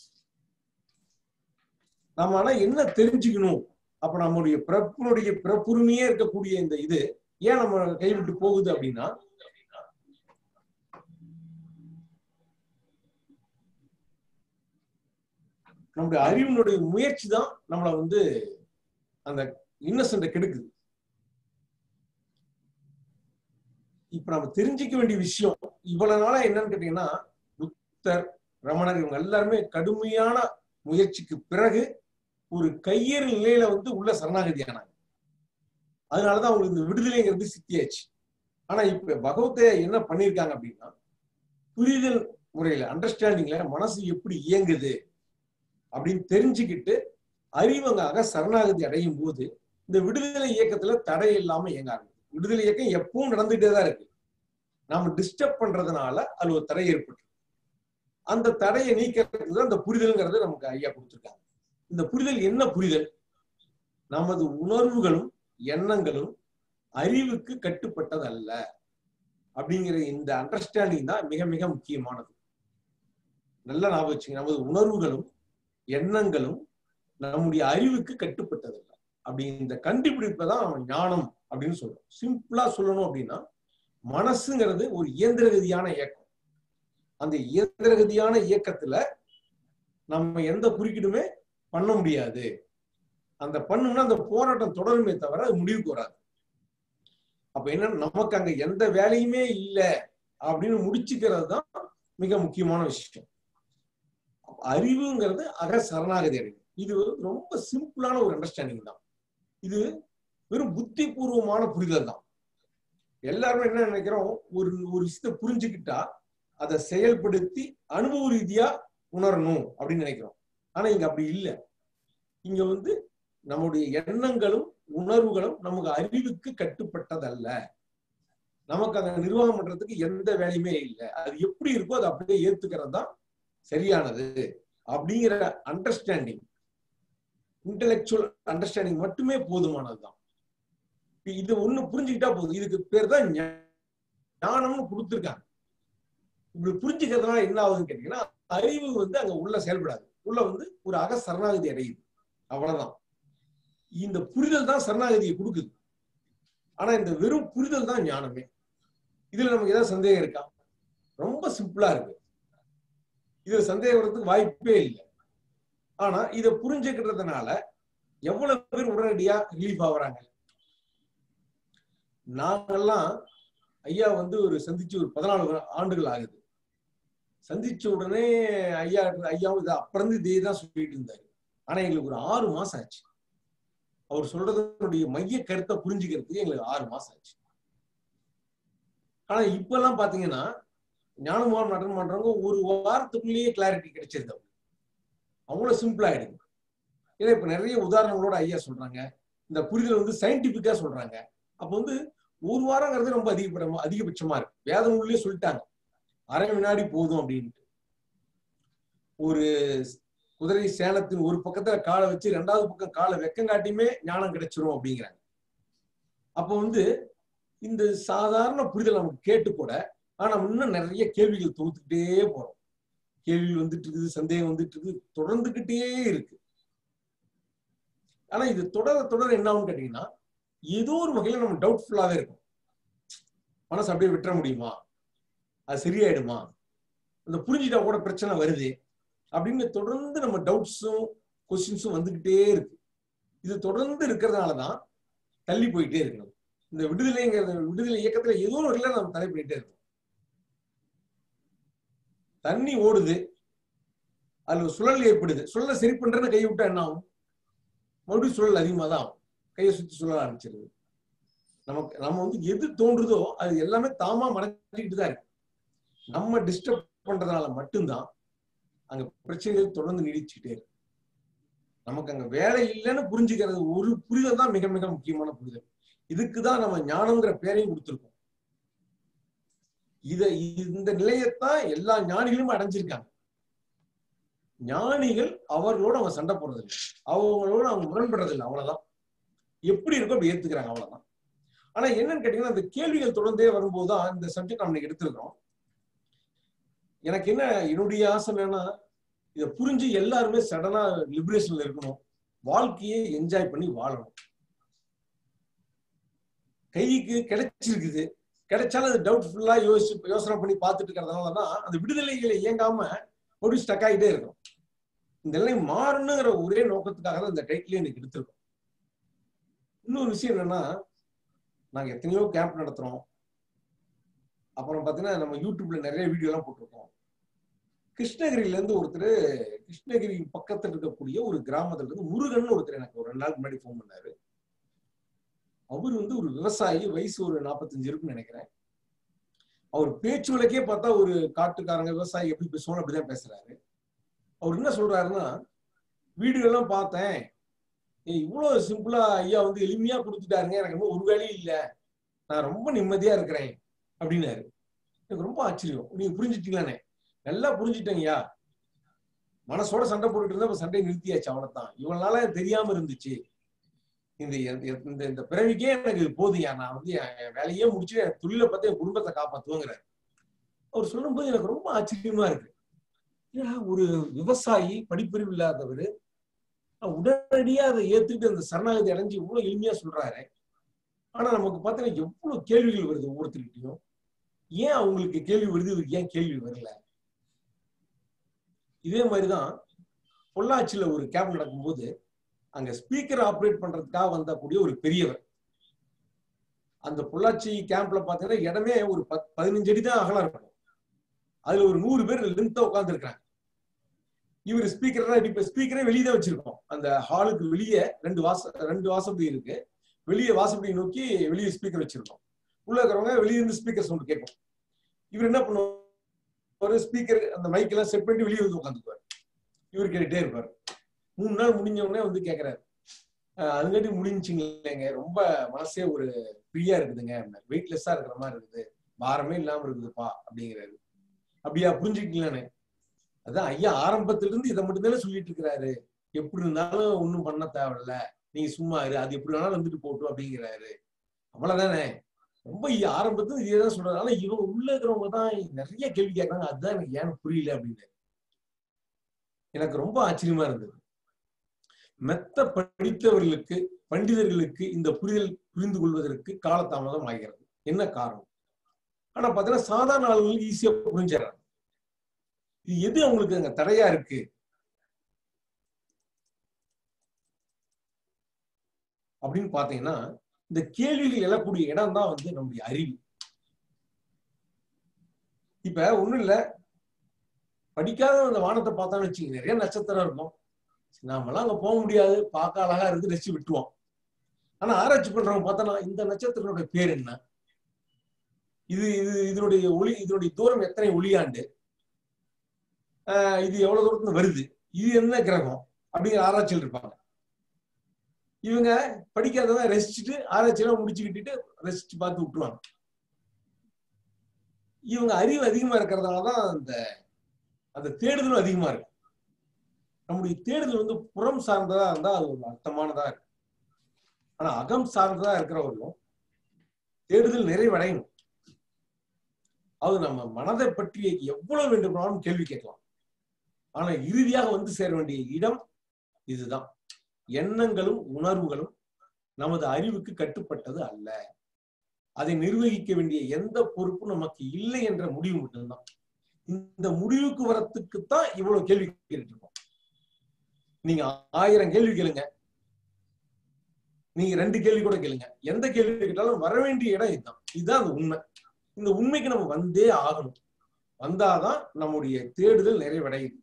நம்ம ஆனா என்ன தெரிஞ்சுக்கணும், அப்ப நம்முடைய பிறப்புனுடைய பிறப்புரிமையே இருக்கக்கூடிய இந்த இது ஏன் நம்ம கைவிட்டு போகுது அப்படின்னா, நம்முடைய அறிவினுடைய முயற்சி தான் நம்மளை வந்து அந்த இன்னசென்ட கெடுக்குது. இப்ப நம்ம தெரிஞ்சுக்க வேண்டிய விஷயம் இவ்வளவு நாளா என்னன்னு கேட்டீங்கன்னா, புத்தர், ரமணர் இவங்க எல்லாருமே கடுமையான முயற்சிக்கு பிறகு ஒரு கையேறு நிலையில வந்து உள்ள சரணாகதி ஆனாங்க. அதனாலதான் அவங்களுக்கு இந்த விடுதலைங்கிறது சித்தியாச்சு. ஆனா இப்ப பகவத்தை என்ன பண்ணிருக்காங்க அப்படின்னா, புரிதல் முறையில அண்டர்ஸ்டாண்டிங்ல மனசு எப்படி இயங்குது அப்படின்னு தெரிஞ்சுக்கிட்டு அறிவங்காக சரணாகதி அடையும் போது இந்த விடுதலை இயக்கத்துல தடை இல்லாம இயங்க ஆரம்பிச்சு. விடுதலை இயக்கம் எப்பவும் நடந்துகிட்டே தான் இருக்கு. நாம டிஸ்டர்ப் பண்றதுனால அது ஒரு தடை ஏற்பட்டு, அந்த தடையை நீக்கிறதுக்கு தான் இந்த புரிதல்ங்கிறது நமக்கு ஐயா கொடுத்துருக்காங்க. இந்த புரிதல் என்ன புரிதல்? நமது உணர்வுகளும் எண்ணங்களும் அறிவுக்கு கட்டுப்பட்டது அல்ல அப்படிங்கிற இந்த அண்டர்ஸ்டாண்டிங் தான் மிக மிக முக்கியமானது. நல்லா ஞாபகம் வச்சுங்க, நமது உணர்வுகளும் எண்ணங்களும் நம்முடைய அறிவுக்கு கட்டுப்பட்டது இல்லை அப்படி இந்த கண்டுபிடிப்பை தான் ஞானம் அப்படின்னு சொல்றோம். சிம்பிளா சொல்லணும் அப்படின்னா, மனசுங்கிறது ஒரு இயந்திரகதியான இயக்கம். அந்த இயந்திரகதியான இயக்கத்துல நம்ம எந்த குறுக்கீடுமே பண்ண முடியாது. அந்த பண்ணோம்னா அந்த போராட்டம் தொடருமே தவிர அது முடிவுக்கு வராது. அப்ப என்ன, நமக்கு அங்க எந்த வேலையுமே இல்லை அப்படின்னு முடிச்சுக்கிறது தான் மிக முக்கியமான விஷயம். அறிவுங்கிறது அக சரணாகதி அறிவு. இது ரொம்ப சிம்பிளான ஒரு அண்டர்ஸ்டாண்டிங் தான். இது வெறும் புத்தி பூர்வமான புரிதல் தான். எல்லாருமே என்ன நினைக்கிறோம், ஒரு ஒரு விஷயத்தை புரிஞ்சுக்கிட்டா அதை செயல்படுத்தி அனுபவ ரீதியா உணரணும் அப்படின்னு நினைக்கிறோம். ஆனா இங்க அப்படி இல்லை. இங்க வந்து நம்முடைய எண்ணங்களும் உணர்வுகளும் நமக்கு அறிவுக்கு கட்டுப்பட்டதல்ல. நமக்கு அதை நிர்வாகம் பண்றதுக்கு எந்த வேலையுமே இல்லை. அது எப்படி இருக்கோ அதை அப்படியே ஏத்துக்கிறது தான் சரியானது அப்படிங்கிற அண்டர்ஸ்டாண்டிங், இன்டெலெக்சுவல் அண்டர்ஸ்டாண்டிங் மட்டுமே போதுமானதுதான். இது ஒண்ணு புரிஞ்சுக்கிட்டா போதும். இதுக்கு பேர் தான் ஞானம்னு கொடுத்துருக்காங்க. இப்படி புரிஞ்சுக்கிறதுனால என்ன ஆகுதுன்னு கேட்டீங்கன்னா, அறிவு வந்து அங்க உள்ள செயல்படாது. உள்ள வந்து ஒரு அக சரணாகதி அடையுது, அவ்வளவுதான். இந்த புரிதல் தான் சரணாகதியை கொடுக்குது. ஆனா இந்த வெறும் புரிதல் தான் ஞானமே. இதுல நமக்கு ஏதாவது சந்தேகம் இருக்கா? ரொம்ப சிம்பிளா இருக்கு. இதுல சந்தேகம் வர்றதுக்கு வாய்ப்பே இல்லை. ஆனா இதை புரிஞ்சுக்கிறதுனால எவ்வளவு பேர் உடனடியா ரிலீஃப் ஆகுறாங்க. நாங்கெல்லாம் ஐயா வந்து ஒரு சந்திச்சு ஒரு பதினாலு ஆண்டுகள் ஆகுது. சந்திச்ச உடனே ஐயா ஐயாவும் இதை அப்புறம் இதே தான் சொல்லிட்டு இருந்தாரு. ஆனா எங்களுக்கு ஒரு ஆறு மாசம் ஆச்சு. அவர் சொல்றதனுடைய மைய கருத்தை புரிஞ்சுக்கிறதுக்கு எங்களுக்கு ஆறு மாசம் ஆச்சு. ஆனா இப்ப எல்லாம் பாத்தீங்கன்னா ஞானமுகாம் அட்டன் பண்றவங்க ஒரு வாரத்துக்குள்ளேயே கிளாரிட்டி கிடைச்சிருது. அவ்வளவு சிம்பிளா ஆயிடுது. ஏன்னா இப்ப நிறைய உதாரணங்களோட ஐயா சொல்றாங்க. இந்த புரிதல் வந்து சயின்டிபிக்கா சொல்றாங்க. அப்ப வந்து ஒரு வாரங்கிறது ரொம்ப அதிகப்பட அதிகபட்சமா இருக்கு. வேத நூல்லையே சொல்லிட்டாங்க, அரை வினாடி போதும் அப்படின்ட்டு. ஒரு குதிரை சேலத்தின் ஒரு பக்கத்துல காலை வச்சு ரெண்டாவது பக்கம் காலை வெக்கங்காட்டியுமே ஞானம் கிடைச்சிரும் அப்படிங்கிறாங்க. அப்ப வந்து இந்த சாதாரண புரிதல் நமக்கு கேட்டு கூட, ஆனா இன்னும் நிறைய கேள்விகள் தொகுத்துக்கிட்டே போறோம். கேள்வி வந்துட்டு இருக்குது, சந்தேகம் வந்துட்டு இருக்குது, தொடர்ந்துகிட்டே இருக்கு. ஆனா இது தொடர தொடர என்ன ஆகும்னு கேட்டீங்கன்னா, ஏதோ ஒரு வகையில நம்ம டவுட்ஃபுல்லாவே இருக்கும். மனசு அப்படியே விட்டுற முடியுமா, அது சரியாயிடுமா, அந்த புரிஞ்சுட்டா கூட பிரச்சனை வருது அப்படின்னு தொடர்ந்து நம்ம டவுட்ஸும் கொஸ்டின்ஸும் வந்துகிட்டே இருக்கு. இது தொடர்ந்து இருக்கிறதுனாலதான் தள்ளி போயிட்டே இருக்கணும். இந்த விடுதலைங்கிறது விடுதலை இயக்கத்துல ஏதோ ஒரு வகையில நம்ம தள்ளி போயிட்டே இருக்கோம். தண்ணி ஓடுது, அதுல சுழல் ஏற்படுது. சுழலை சரி பண்றேன்னு கையை விட்டா என்ன ஆகும்? மறுபடியும் சுழல் அதிகமா தான் ஆகும். கையை சுத்தி சுழல ஆரம்பிச்சிருது. நமக்கு நம்ம வந்து எது தோன்றுதோ அது எல்லாமே தாமா மறைஞ்சிக்கிட்டு தான் இருக்கு. நம்ம டிஸ்டர்ப் பண்றதுனால மட்டும்தான் அங்க பிரச்சனைகள் தொடர்ந்து நீடிச்சுக்கிட்டே இருக்கு. நமக்கு அங்க வேலை இல்லைன்னு புரிஞ்சுக்கிறது ஒரு புரிதல் தான் மிக மிக முக்கியமான புரிதல். இதுக்குதான் நம்ம ஞானம்ங்கிற பேரையும் கொடுத்துருக்கோம். இத இந்த நிலையத்தான் எல்லா ஞானிகளும் அடைஞ்சிருக்காங்க. ஞானிகள் அவர்களோட அவங்க சண்டை போடுறதில்லை, அவங்களோட அவங்க முரண்படுறதில்லை, அவ்வளவுதான். எப்படி இருக்கோ அப்படி ஏத்துக்கிறாங்க, அவ்வளவுதான். ஆனா என்னன்னு கேட்டீங்கன்னா, அந்த கேள்விகள் தொடர்ந்தே வரும்போதுதான் இந்த சப்ஜெக்ட் நம்ம எடுத்திருக்கிறோம். எனக்கு என்ன என்னுடைய ஆசை என்னன்னா, இதை புரிஞ்சு எல்லாருமே சடனா லிபரேஷன்ல இருக்கணும், வாழ்க்கையை என்ஜாய் பண்ணி வாழணும். கைக்கு கிடைச்சிருக்குது, கிடைச்சாலும் அது டவுட்ஃபுல்லா யோசி யோசனை பண்ணி பார்த்துட்டு இருக்கிறதுனாலதான் அந்த விடுதலைகளை இயங்காம ஒரு ஸ்டக் ஆகிட்டே இருக்கும். இந்த நிலை மாறணுங்கிற ஒரே நோக்கத்துக்காக தான் இந்த டைட்டிலே எனக்கு எடுத்திருக்கோம். இன்னொரு விஷயம் என்னன்னா, நாங்க எத்தனையோ கேம்ப் நடத்துறோம். அப்புறம் பாத்தீங்கன்னா நம்ம யூடியூப்ல நிறைய வீடியோ எல்லாம் போட்டிருக்கோம். கிருஷ்ணகிரியில இருந்து ஒருத்தர், கிருஷ்ணகிரி பக்கத்துல இருக்கக்கூடிய ஒரு கிராமத்துல இருந்து முருகன் ஒருத்தர் எனக்கு ஒரு ரெண்டு நாளுக்கு முன்னாடி போன் பண்ணாரு. அவர் வந்து ஒரு விவசாயி, வயசு ஒரு நாற்பத்தஞ்சு இருக்குன்னு நினைக்கிறேன். அவர் பேச்சு வழக்கே பார்த்தா ஒரு காட்டுக்காரங்க விவசாயி எப்படி பேசுவாங்க அப்படிதான் பேசுறாரு. அவர் என்ன சொல்றாருன்னா, வீடியோ எல்லாம் பார்த்தேன், இவ்வளவு சிம்பிளா ஐயா வந்து எளிமையா கொடுத்துட்டாருங்க, எனக்கு ஒரு வேலையும் இல்லை, நான் ரொம்ப நிம்மதியா இருக்கிறேன் அப்படின்னாரு. எனக்கு ரொம்ப ஆச்சரியம். நீங்க புரிஞ்சுட்டீங்களானே? நல்லா புரிஞ்சுட்டேங்கய்யா, மனசோட சண்டை போட்டுட்டு இருந்தா சண்டையை நிறுத்தியாச்சு, அவ்வளவுதான். இவ்வளவு நாளா தெரியாம இருந்துச்சு, இந்த இந்த பிறவிக்கே எனக்கு போதுயா, நான் வந்து என் வேலையே முடிச்சு என் தொழிலை பார்த்து என் குடும்பத்தை காப்பாத்துவோங்கிறார். அவர் சொல்லும்போது எனக்கு ரொம்ப ஆச்சரியமா இருக்கு. ஒரு விவசாயி, படிப்பறிவு இல்லாதவர், உடனடியா அதை ஏத்துட்டு அந்த சரணாகதி அடைஞ்சு இவ்வளவு எளிமையா சொல்றாரு. ஆனா நமக்கு பார்த்தீங்கன்னா எவ்வளவு கேள்விகள் வருது ஒவ்வொருத்தருக்கிட்டையும். ஏன் அவங்களுக்கு கேள்வி வருது, இவருக்கு ஏன் கேள்வி வரல? இதே மாதிரிதான் பொள்ளாச்சியில ஒரு கேம்ப் நடக்கும்போது அங்க ஸ்பீக்கர் ஆப்ரேட் பண்றதுக்காக வந்தக்கூடிய ஒரு பெரியவர், அந்த பொள்ளாச்சி கேம்ப்ல பாத்தீங்கன்னா இடமே ஒரு பத் பதினஞ்சு அடி தான் அகலம் இருக்கும். அதுல ஒரு நூறு பேர் லென்த்தா உட்கார்ந்து இருக்காங்க. இவர் ஸ்பீக்கர் தான், ஸ்பீக்கரே வெளியே தான் வச்சிருக்கோம். அந்த ஹாலுக்கு வெளியே ரெண்டு வாச ரெண்டு வாசப்படி இருக்கு, வெளியே வாசப்படி நோக்கி வெளியே ஸ்பீக்கர் வச்சிருக்கோம். உள்ள இருக்கிறவங்க வெளியே இருந்து ஸ்பீக்கர் சவுண்ட் கேட்கும். இவர் என்ன பண்ணுவார், ஒரு ஸ்பீக்கர் அந்த மைக் எல்லாம் செட் பண்ணி வெளியே வந்து உட்காந்துக்குவார். இவர் கேட்டுட்டே இருப்பாரு. மூணு நாள் முடிஞ்ச உடனே வந்து கேட்கிறாரு, அதுங்காட்டி முடிஞ்சுங்களேங்க, ரொம்ப மனசே ஒரு ஃப்ரீயா இருக்குதுங்க, வெயிட்லெஸ்ஸா இருக்கிற மாதிரி இருக்குது, பாரமே இல்லாம இருக்குதுப்பா அப்படிங்கிறாரு. அப்படியா, புரிஞ்சுக்கலானே? அதான் ஐயா ஆரம்பத்துல இருந்து இதை மட்டும்தானே சொல்லிட்டு இருக்கிறாரு, எப்படி இருந்தாலும் ஒண்ணும் பண்ண தேவையில்ல, நீங்க சும்மா இரு, அது எப்படி வேணாலும் வந்துட்டு போட்டும் அப்படிங்கிறாரு. அவ்வளவுதானே, ரொம்ப ஆரம்பத்துல இதேதான் சொல்றாரு. ஆனா இவங்க உள்ள இருக்கிறவங்க தான் நிறைய கேள்வி கேட்கறாங்க, அதுதான் எனக்கு ஏன்னு புரியல அப்படின்னு எனக்கு ரொம்ப ஆச்சரியமா இருந்தது. மெத்த படித்தவர்களுக்கு, பண்டிதர்களுக்கு இந்த புரிதல் புரிந்து கொள்வதற்கு காலதாமதம் ஆகிறது. என்ன காரணம்? ஆனா பாத்தீங்கன்னா சாதாரண ஆளுங்களுக்கு ஈஸியா புரிஞ்சிடறாங்க. இது எது அவங்களுக்கு அங்க தடையா இருக்கு அப்படின்னு பாத்தீங்கன்னா, இந்த கேள்விகள் எழக்கூடிய இடம் தான் வந்து நம்முடைய அறிவு. இப்ப ஒண்ணும் இல்ல, படிக்காத அந்த வானத்தை பார்த்தான்னு வச்சுங்க, நிறைய நட்சத்திரம் இருக்கும், நாமெல்லாம் அங்க போக முடியாது, பார்க்க அழகா இருந்து ரசிச்சு விட்டுருவோம். ஆனா ஆராய்ச்சி பண்றவங்க பார்த்தோம்னா, இந்த நட்சத்திரனுடைய பேர் என்ன, இது இது இதனுடைய ஒளி, இதனுடைய தூரம் எத்தனை ஒளியாண்டு, ஆஹ் இது எவ்வளவு தூரத்துல வருது, இது என்ன கிரகம் அப்படிங்கிற ஆராய்ச்சியில் இருப்பாங்க. இவங்க படிக்காதவங்க ரசிச்சுட்டு ஆராய்ச்சியெல்லாம் முடிச்சுக்கிட்டு ரசிச்சு பார்த்து விட்டுருவாங்க. இவங்க அறிவு அதிகமா இருக்கிறதுனாலதான் அந்த அந்த தேடுதலும் அதிகமா இருக்கு. நம்முடைய தேடுதல் வந்து புறம் சார்ந்ததா இருந்தா அது ஒரு அர்த்தமானதா இருக்கு. ஆனா அகம் சார்ந்ததா இருக்கிறவர்களும் தேடுதல் நிறைவடையணும். அது நம்ம மனதை பற்றி எவ்வளவு வேண்டுமானாலும் கேள்வி கேட்கலாம். ஆனா இறுதியாக வந்து சேர வேண்டிய இடம் இதுதான். எண்ணங்களும் உணர்வுகளும் நமது அறிவுக்கு கட்டுப்பட்டது அல்ல. அதை நிர்வகிக்க வேண்டிய எந்த பொறுப்பும் நமக்கு இல்லை என்ற முடிவு மட்டும்தான். இந்த முடிவுக்கு வரத்துக்குத்தான் இவ்வளவு கேள்வி கேட்டுட்டு இருக்கோம். நீங்க ஆயிரம் கேள்வி கேளுங்க, நீங்க ரெண்டு கேள்வி கூட கேளுங்க, எந்த கேள்வி கேட்டாலும் வர வேண்டிய இடம் இதுதான். இதுதான் அந்த உண்மை. இந்த உண்மைக்கு நம்ம வந்தே ஆகணும். வந்தாதான் நம்முடைய தேடுதல் நிறைவடையுது.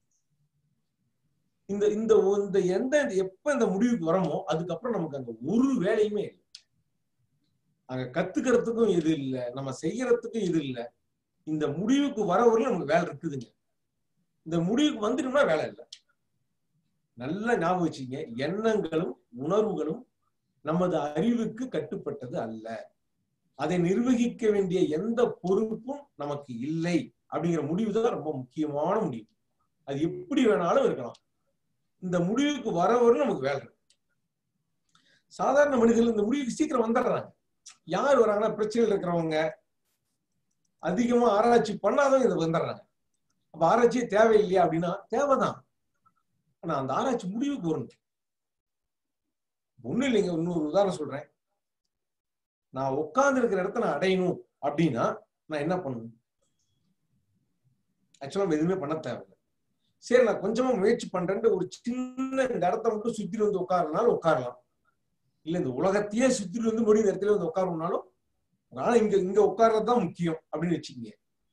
இந்த இந்த இந்த எந்த எப்ப இந்த முடிவுக்கு வரமோ அதுக்கப்புறம் நமக்கு அங்க ஒரு வேலையுமே இல்லை. அங்க கத்துக்கிறதுக்கும் இது இல்லை, நம்ம செய்யறதுக்கும் இது இல்லை. இந்த முடிவுக்கு வரவரையும் நமக்கு வேலை இருக்குதுங்க. இந்த முடிவுக்கு வந்துட்டோம்னா வேலை இல்லை. நல்லா ஞாபகம் வச்சுங்க, எண்ணங்களும் உணர்வுகளும் நமது அறிவுக்கு கட்டுப்பட்டது அல்ல. அதை நிர்வகிக்க வேண்டிய எந்த பொறுப்பும் நமக்கு இல்லை அப்படிங்கிற முடிவு தான் ரொம்ப முக்கியமான முடிவு. அது எப்படி வேணாலும் இருக்கலாம். இந்த முடிவுக்கு வரவரையும் நமக்கு வேலை இருக்கு. சாதாரண மனிதர்கள் இந்த முடிவுக்கு சீக்கிரம் வந்துடுறாங்க. யார் வராங்கன்னா பிரச்சனைகள் இருக்கிறவங்க, அதிகமா ஆராய்ச்சி பண்ணாதவங்க இதை வந்துடுறாங்க. அப்ப ஆராய்ச்சியே தேவையில்லையா அப்படின்னா தேவைதான். ஆனா அந்த ஆராய்ச்சி முடிவுக்கு வரணும். ஒண்ணு இல்லைங்க, இன்னொரு உதாரணம் சொல்றேன். நான் உட்கார்ந்து இருக்கிற இடத்த நான் அடையணும் அப்படின்னா நான் என்ன பண்ணணும்? ஆக்சுவலா எதுவுமே பண்ண தேவையில்லை. சரி, நான் கொஞ்சமா முயற்சி பண்றேன்ட்டு ஒரு சின்ன இந்த இடத்த மட்டும் சுத்தி வந்து உட்காரனாலும் உட்காரலாம். இல்ல இந்த உலகத்தையே சுத்தி வந்து முடிவு இந்த இடத்துல வந்து உட்காரணும்னாலும், ஆனா இங்க இங்க உட்கார்றதுதான் முக்கியம் அப்படின்னு வச்சுக்கோங்க.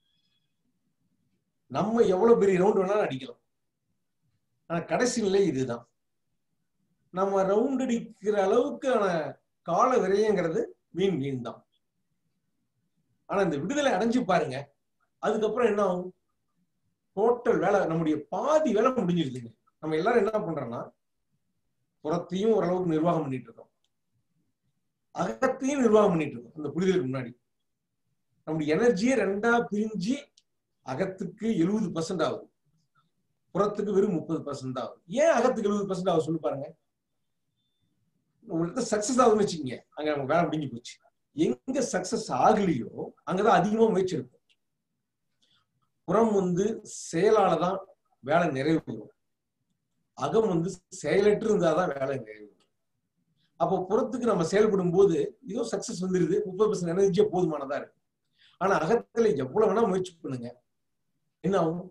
நம்ம எவ்வளவு பெரிய ரவுண்ட் வேணாலும் அடிக்கலாம். ஆனா கடைசி நிலை இதுதான். நம்ம ரவுண்ட் அடிக்கிற அளவுக்கான கால விரயங்கிறது வீண் வீண் தான். ஆனா இந்த விடுதலை அடைஞ்சு பாருங்க, அதுக்கப்புறம் என்ன ஆகும்? டோட்டல் வேலை, நம்முடைய பாதி வேலை முடிஞ்சிருதுங்க. நம்ம எல்லாரும் என்ன பண்றோம்னா, புறத்தையும் ஓரளவுக்கு நிர்வாகம் பண்ணிட்டு இருக்கோம், அகத்தையும் நிர்வாகம் பண்ணிட்டு இருக்கோம். இந்த புரிதலுக்கு முன்னாடி நம்முடைய எனர்ஜியை ரெண்டா பிரிஞ்சு அகத்துக்கு எழுபது பர்சன்ட் ஆகுது, புறத்துக்கு வெறும் முப்பது பர்சன்ட் ஆகுது. ஏன் அகத்துக்கு எழுபது பர்சன்ட் ஆகுது சொல்லி பாருங்க. உங்களுக்கு சக்சஸ் ஆகுதுன்னு வச்சுக்கீங்க, அங்க அவங்க வேலை முடிஞ்சு போச்சு. எங்க சக்சஸ் ஆகலையோ அங்கதான் அதிகமா முயற்சி இருக்கும். புறம் வந்து செயலாலதான் வேலை நிறைவு பெறும், அகம் வந்து செயலற்று இருந்தாதான் வேலை நிறைவு பெறும். அப்போ புறத்துக்கு நம்ம செயல்படும் போது ஏதோ சக்சஸ் வந்துருது, முப்பது பர்சன்ட் எனர்ஜியா போதுமானதா இருக்கு. ஆனா அகத்துல எவ்வளவு வேணா முயற்சி பண்ணுங்க, என்ன ஆகும்?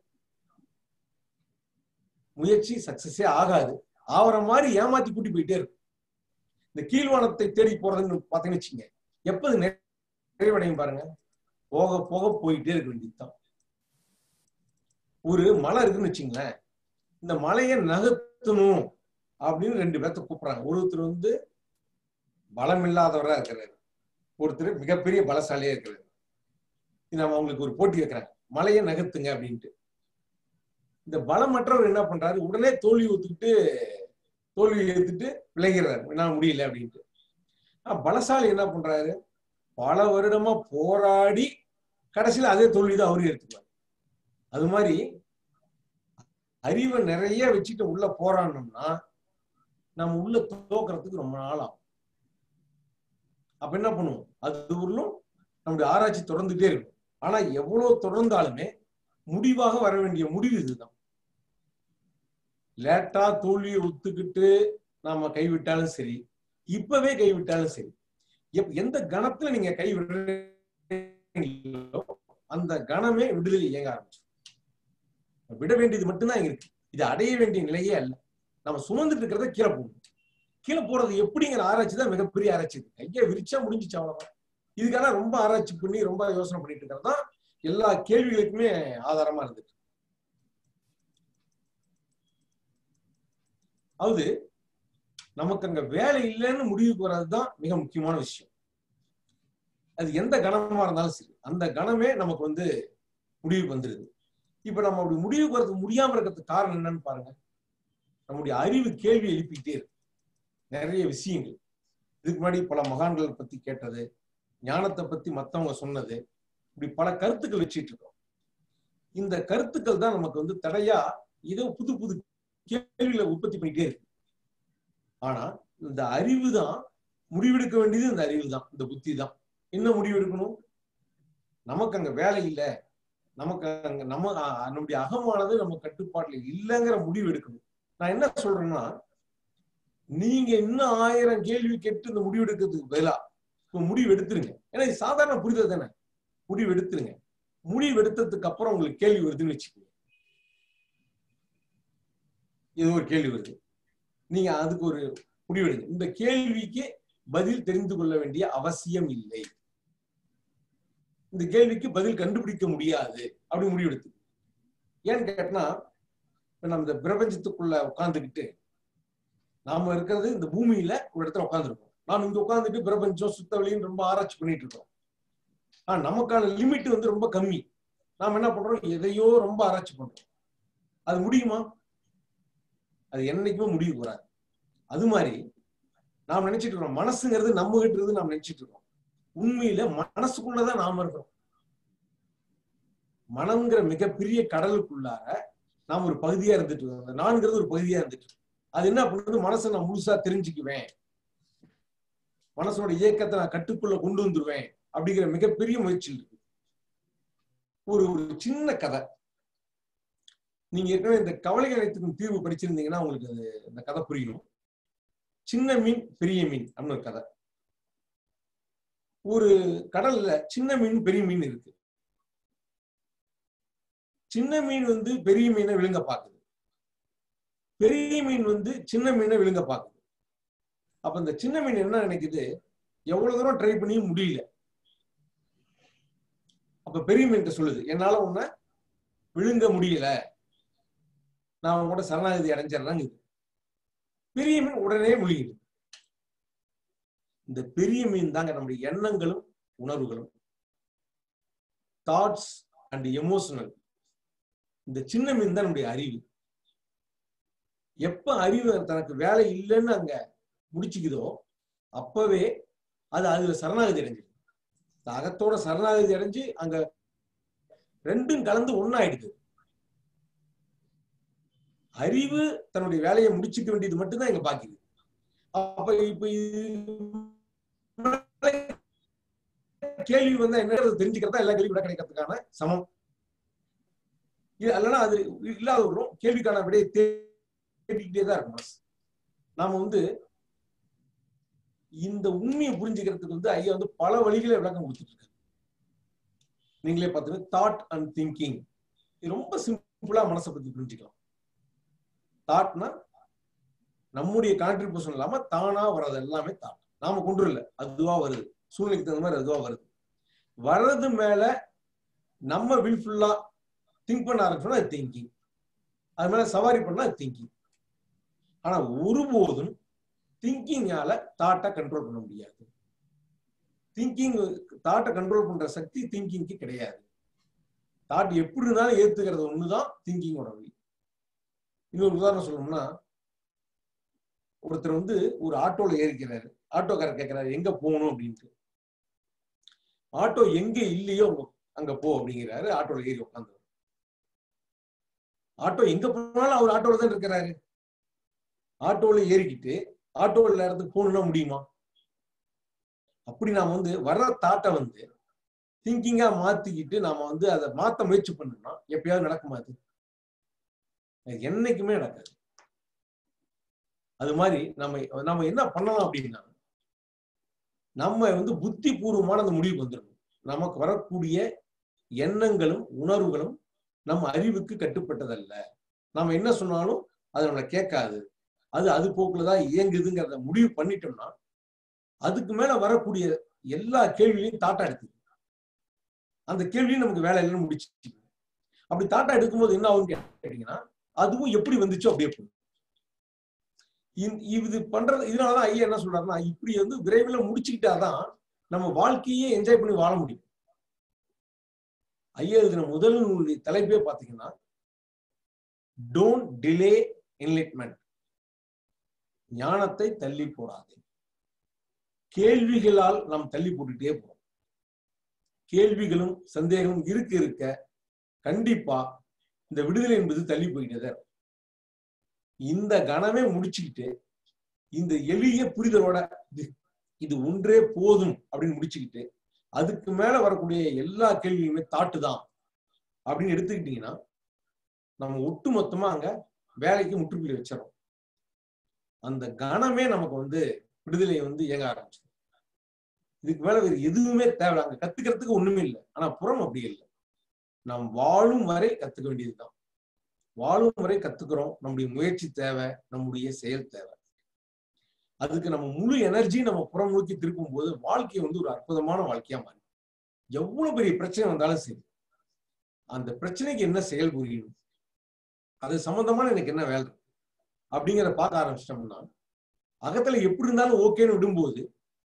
முயற்சி சக்சஸே ஆகாது. ஆவற மாதிரி ஏமாத்தி கூட்டி போயிட்டே இருக்கும். இந்த கீழ்வானத்தை தேடி போறதுன்னு பாத்தீங்கன்னு வச்சுங்க, எப்ப அது நிறைவடையும் பாருங்க, போக போக போயிட்டே இருக்க வேண்டியதுதான். ஒரு மலை இருக்குன்னு வச்சுங்களேன், இந்த மலையை நகர்த்தணும் அப்படின்னு ரெண்டு பேர்த்த கூப்பிடுறாங்க. ஒருத்தர் வந்து பலம் இல்லாதவரா இருக்கிறாரு, ஒருத்தர் மிகப்பெரிய பலசாலியா இருக்கிறாரு. நம்ம அவங்களுக்கு ஒரு போட்டி வைக்கிறாங்க, மலையை நகர்த்துங்க அப்படின்ட்டு. இந்த பலமற்றவர் என்ன பண்றாரு, உடனே தோல்வி ஒத்துக்கிட்டு தோல்வியை எடுத்துட்டு விலகிறாரு, என்னால முடியல அப்படின்ட்டு. பலசாலி என்ன பண்றாரு, பல வருடமா போராடி கடைசியில அதே தோல்விதான் அவரு எடுத்துக்குவார். அது மாதிரி அறிவை நிறைய வச்சுட்டு உள்ள போராடணும்னா நம்ம உள்ள தோக்கிறதுக்கு ரொம்ப நாள் ஆகும். அப்ப என்ன பண்ணுவோம், அது ஊர்லும் நம்முடைய ஆராய்ச்சி தொடர்ந்துட்டே இருக்கும். ஆனா எவ்வளவு தொடர்ந்தாலுமே முடிவாக வர வேண்டிய முடிவு இதுதான். லேட்டா தோல்வியை ஒத்துக்கிட்டு நாம கைவிட்டாலும் சரி, இப்பவே கைவிட்டாலும் சரி, எந்த கணத்துல நீங்க கைவிடுறீங்களோ அந்த கணமே விடுதலை இயங்க ஆரம்பிச்சு. விட வேண்டியது மட்டும்தான் இருக்கு, இது அடைய வேண்டிய நிலையே அல்ல. நம்ம சுமந்துட்டு இருக்கிறத கீழே போகணும். கீழே போறது எப்படிங்கிற ஆராய்ச்சி தான் மிகப்பெரிய ஆராய்ச்சி. கையை விரிச்சா முடிஞ்சிச்சு, அவ்வளவுதான். இதுக்கான ரொம்ப ஆராய்ச்சி பண்ணி ரொம்ப யோசனை பண்ணிட்டு இருக்கிறது தான் எல்லா கேள்விகளுக்குமே ஆதாரமா இருந்துச்சு. அது நமக்கு அங்க வேலை இல்லைன்னு முடிவுக்கு வர்றதுதான் மிக முக்கியமான விஷயம். அது எந்த கணமா இருந்தாலும் சரி, அந்த கணமே நமக்கு வந்து முடிவுக்கு வந்துருது. இப்ப நம்ம அப்படி முடிவுக்கு வரதுக்கு முடியாம இருக்கிறதுக்கு காரணம் என்னன்னு பாருங்க. நம்முடைய அறிவு கேள்வி எழுப்பிக்கிட்டே இருக்கு, நிறைய விஷயங்கள். இதுக்கு முன்னாடி பல மகான்களை பத்தி கேட்டது, ஞானத்தை பத்தி மத்தவங்க சொன்னது, இப்படி பல கருத்துக்கள் வச்சுட்டு இருக்கோம். இந்த கருத்துக்கள் தான் நமக்கு வந்து தடையா ஏதோ புது புது கேள்விகளை உற்பத்தி பண்ணிட்டே இருக்கு. ஆனா இந்த அறிவு தான் முடிவெடுக்க வேண்டியது. இந்த அறிவு தான், இந்த புத்தி தான். என்ன முடிவு எடுக்கணும்? நமக்கு அங்க வேலை இல்லை, நமக்கு அங்க நம்ம நம்முடைய அகமானது நம்ம கட்டுப்பாட்டுல இல்லைங்கிற முடிவு எடுக்கணும். நான் என்ன சொல்றேன்னா, நீங்க இன்னும் ஆயிரம் கேள்வி கேட்டு இந்த முடிவு எடுக்கிறதுக்கு பதிலா முடிவு எடுத்துருங்க. ஏன்னா இது சாதாரண புரிதல் தானே. முடிவு எடுத்துருங்க. முடிவு எடுத்ததுக்கு அப்புறம் உங்களுக்கு கேள்வி வருதுன்னு வச்சுக்கோங்க. இது ஒரு கேள்வி வருது, நீங்க அதுக்கு ஒரு முடிவு எடுங்க. இந்த கேள்விக்கு பதில் தெரிந்து கொள்ள வேண்டிய அவசியம் இல்லை, இந்த கேள்விக்கு பதில் கண்டுபிடிக்க முடியாது அப்படி முடிவு எடுத்து. ஏன்னு கேட்டனா, நம்ம இந்த பிரபஞ்சத்துக்குள்ள உட்கார்ந்துக்கிட்டு நாம இருக்கிறது இந்த பூமியில ஒரு இடத்துல உட்கார்ந்துருக்கோம். நாம் இங்க உட்காந்துட்டு பிரபஞ்சம் சுத்தவெளின்னு ரொம்ப ஆராய்ச்சி பண்ணிட்டு இருக்கோம். ஆனா நமக்கான லிமிட் வந்து ரொம்ப கம்மி. நாம் என்ன பண்றோம், எதையோ ரொம்ப ஆராய்ச்சி பண்றோம். அது முடியுமா? அது என்னைக்குமே முடிவு கூடாது. அது மாதிரி நாம் நினைச்சிட்டு இருக்கோம் மனசுங்கிறது நம்ம கிட்ட இருந்து நாம் நினைச்சிட்டு இருக்கோம். உண்மையில மனசுக்குள்ளதான் நாம இருக்கிறோம். மனம்ங்கிற மிகப்பெரிய கடலுக்குள்ளார நாம் ஒரு பகுதியா இருந்துட்டு இருக்கோம். நான்கிறது ஒரு பகுதியா இருந்துட்டு இருக்கோம். அது என்ன பண்ணுறது, மனசை நான் முழுசா தெரிஞ்சுக்குவேன், மனசோட இயக்கத்தை நான் கட்டுக்குள்ள கொண்டு வந்துருவேன் அப்படிங்கிற மிகப்பெரிய முயற்சி இருக்கு. ஒரு ஒரு சின்ன கதை, நீங்க ஏற்கனவே இந்த கவலைகள் அனைத்துக்கும் தீர்வு படிச்சிருந்தீங்கன்னா உங்களுக்கு அது இந்த கதை புரியும். சின்ன மீன் பெரிய மீன் அப்படின்னு ஒரு கதை. ஒரு கடல்ல சின்ன மீன் பெரிய மீன் இருக்கு. சின்ன மீன் வந்து பெரிய மீனை விழுங்க பாக்குது, பெரிய மீன் வந்து சின்ன மீனை விழுங்க பாக்குது. அப்ப இந்த சின்ன மீன் என்ன நினைக்குது, எவ்வளவு தூரம் ட்ரை பண்ணியும் முடியல. அப்ப பெரிய மீன் சொல்லுது, என்னால உன்னை விழுங்க முடியல, நான் உங்களோட சரணாகதி அடைஞ்சிடறாங்க. பெரிய மீன் உடனே முழுகிடுது. இந்த பெரிய மீன் தாங்க நம்முடைய எண்ணங்களும் உணர்வுகளும், தாட்ஸ் அண்ட் எமோஷனல். இந்த சின்ன மீன் தான் நம்முடைய அறிவு. எப்ப அறிவு தனக்கு வேலை இல்லைன்னு அங்க முடிச்சுக்குதோ அப்பவே அது அதுல சரணாகதி அடைஞ்சிது. அகத்தோட சரணாகதி அடைஞ்சு அங்க ரெண்டும் கலந்து ஒன்னாயிடுது. அறிவு தன்னுடைய வேலையை முடிச்சுக்க வேண்டியது மட்டும்தான் இங்க பாக்குது. அப்ப இப்ப கேள்வி வந்தா என்ன தெரிஞ்சுக்கிறதா எல்லா கேள்வி விட கிடைக்கிறதுக்கான சமம். இல்லைன்னா அது இல்லாதவர்களும் கேள்விக்கான விடையை தேடிக்கிட்டே தான் இருக்கும். நாம வந்து இந்த உண்மையை புரிஞ்சுக்கிறதுக்கு வந்து ஐயா வந்து பல வழிகளை விளக்கம் கொடுத்துட்டு இருக்காரு. நீங்களே பார்த்தீங்கன்னா தாட் அண்ட் திங்கிங், இது ரொம்ப சிம்பிளா மனசை பத்தி புரிஞ்சுக்கலாம். தாட்னா நம்முடைய கான்ட்ரிபியூஷன் இல்லாம தானா வர்றது எல்லாமே தாட். நாம கொண்டு இல்லை, அதுவா வருது, சூழ்நிலைக்கு தகுந்த மாதிரி அதுவா வருது. வர்றது மேல நம்ம வில்ஃபுல்லா திங்க் பண்ண ஆரம்பிச்சோம்னா அது திங்கிங், அது மேல சவாரி பண்ணா அது திங்கிங். ஆனா ஒருபோதும் திங்கிங்கால தாட்டை கண்ட்ரோல் பண்ண முடியாது. திங்கிங் தாட்டை கண்ட்ரோல் பண்ற சக்தி திங்கிங்க்கு கிடையாது. தாட் எப்படி இருந்தாலும் ஏத்துக்கிறது ஒண்ணுதான் திங்கிங்கோட வழி. இன்னொரு உதாரணம் சொல்லணும்னா, ஒருத்தர் வந்து ஒரு ஆட்டோல ஏறிக்கிறாரு. ஆட்டோக்காரர் கேட்கிறாரு எங்க போகணும் அப்படின்ட்டு. ஆட்டோ எங்க இல்லையோ அங்க போ அப்படிங்கிறாரு. ஆட்டோல ஏறி உட்காந்து, ஆட்டோ எங்க போனாலும் அவர் ஆட்டோல தான் இருக்கிறாரு. ஆட்டோல ஏறிக்கிட்டு ஆட்டோல இடத்துக்கு போகணும்னா முடியுமா? அப்படி நாம வந்து வர்ற தாட்டை வந்து திங்கிங்கா மாத்திக்கிட்டு நாம வந்து அதை மாத்த முயற்சி பண்ணோம்னா எப்பயாவது நடக்குமா? அது என்னைக்குமே நடக்காது. அது மாதிரி நம்ம நம்ம என்ன பண்ணலாம் அப்படின்னா, நம்ம வந்து புத்தி பூர்வமான அந்த முடிவுக்கு வந்துடணும். நமக்கு வரக்கூடிய எண்ணங்களும் உணர்வுகளும் நம்ம அறிவுக்கு கட்டுப்பட்டதல்ல. நம்ம என்ன சொன்னாலும் அது நம்மளை கேட்காது, அது அது போக்குலதான் இயங்குதுங்கிறத முடிவு பண்ணிட்டோம்னா அதுக்கு மேல வரக்கூடிய எல்லா கேள்வியும் தாட்டா எடுத்து அந்த கேள்வியும் நமக்கு வேலை இல்லைன்னு முடிச்சு. அப்படி தாட்டா எடுக்கும்போது என்ன ஆகும்னு கேட்டீங்கன்னா, அதுவும் எப்படி வந்துச்சோ அப்படியே போகும். இது பண்றது இதனாலதான் ஐயா என்ன சொல்றாருன்னா, இப்படி வந்து விரைவில் முடிச்சுக்கிட்டாதான் நம்ம வாழ்க்கையே என்ஜாய் பண்ணி வாழ முடியும். ஐயா எழுதின முதல் நூலுடைய தலைப்பே பாத்தீங்கன்னா டோன்ட் டிலே என்லைட்மெண்ட், ஞானத்தை தள்ளி போடாதே. கேள்விகளால் நாம் தள்ளி போட்டுட்டே போறோம். கேள்விகளும் சந்தேகமும் இருக்க இருக்க கண்டிப்பா இந்த விடுதலை என்பது தள்ளி போயிட்டே. இந்த கணமே முடிச்சுக்கிட்டு இந்த எளிய புரிதலோட இது ஒன்றே போதும் அப்படின்னு முடிச்சுக்கிட்டு அதுக்கு மேல வரக்கூடிய எல்லா கேள்வியுமே தாட்டு தான் அப்படின்னு எடுத்துக்கிட்டீங்கன்னா நம்ம ஒட்டு மொத்தமா அங்க வேலைக்கு முற்றுப்புள்ளி வச்சிடறோம். அந்த கணமே நமக்கு வந்து விடுதலையை வந்து இயங்க ஆரம்பிச்சு. இதுக்கு மேல வேறு எதுவுமே தேவை, அங்க கத்துக்கிறதுக்கு ஒண்ணுமே இல்லை. ஆனா புறம் அப்படி இல்லை. நாம் வாழும் வரை கத்துக்க வேண்டியதுதான். வாழும் வரை கத்துக்கிறோம். நம்முடைய முயற்சி தேவை, நம்முடைய செயல் தேவை. அதுக்கு நம்ம முழு எனர்ஜி நம்ம புறம் நோக்கி திருப்பும் போது வாழ்க்கை வந்து ஒரு அற்புதமான வாழ்க்கையா மாறி, எவ்வளவு பெரிய பிரச்சனை வந்தாலும் சரி அந்த பிரச்சனைக்கு என்ன செயல் புரியணும், அது சம்பந்தமான எனக்கு என்ன வேலை அப்படிங்கிறத பார்க்க ஆரம்பிச்சிட்டோம்னா அகத்துல எப்படி இருந்தாலும் ஓகேன்னு விடும்போது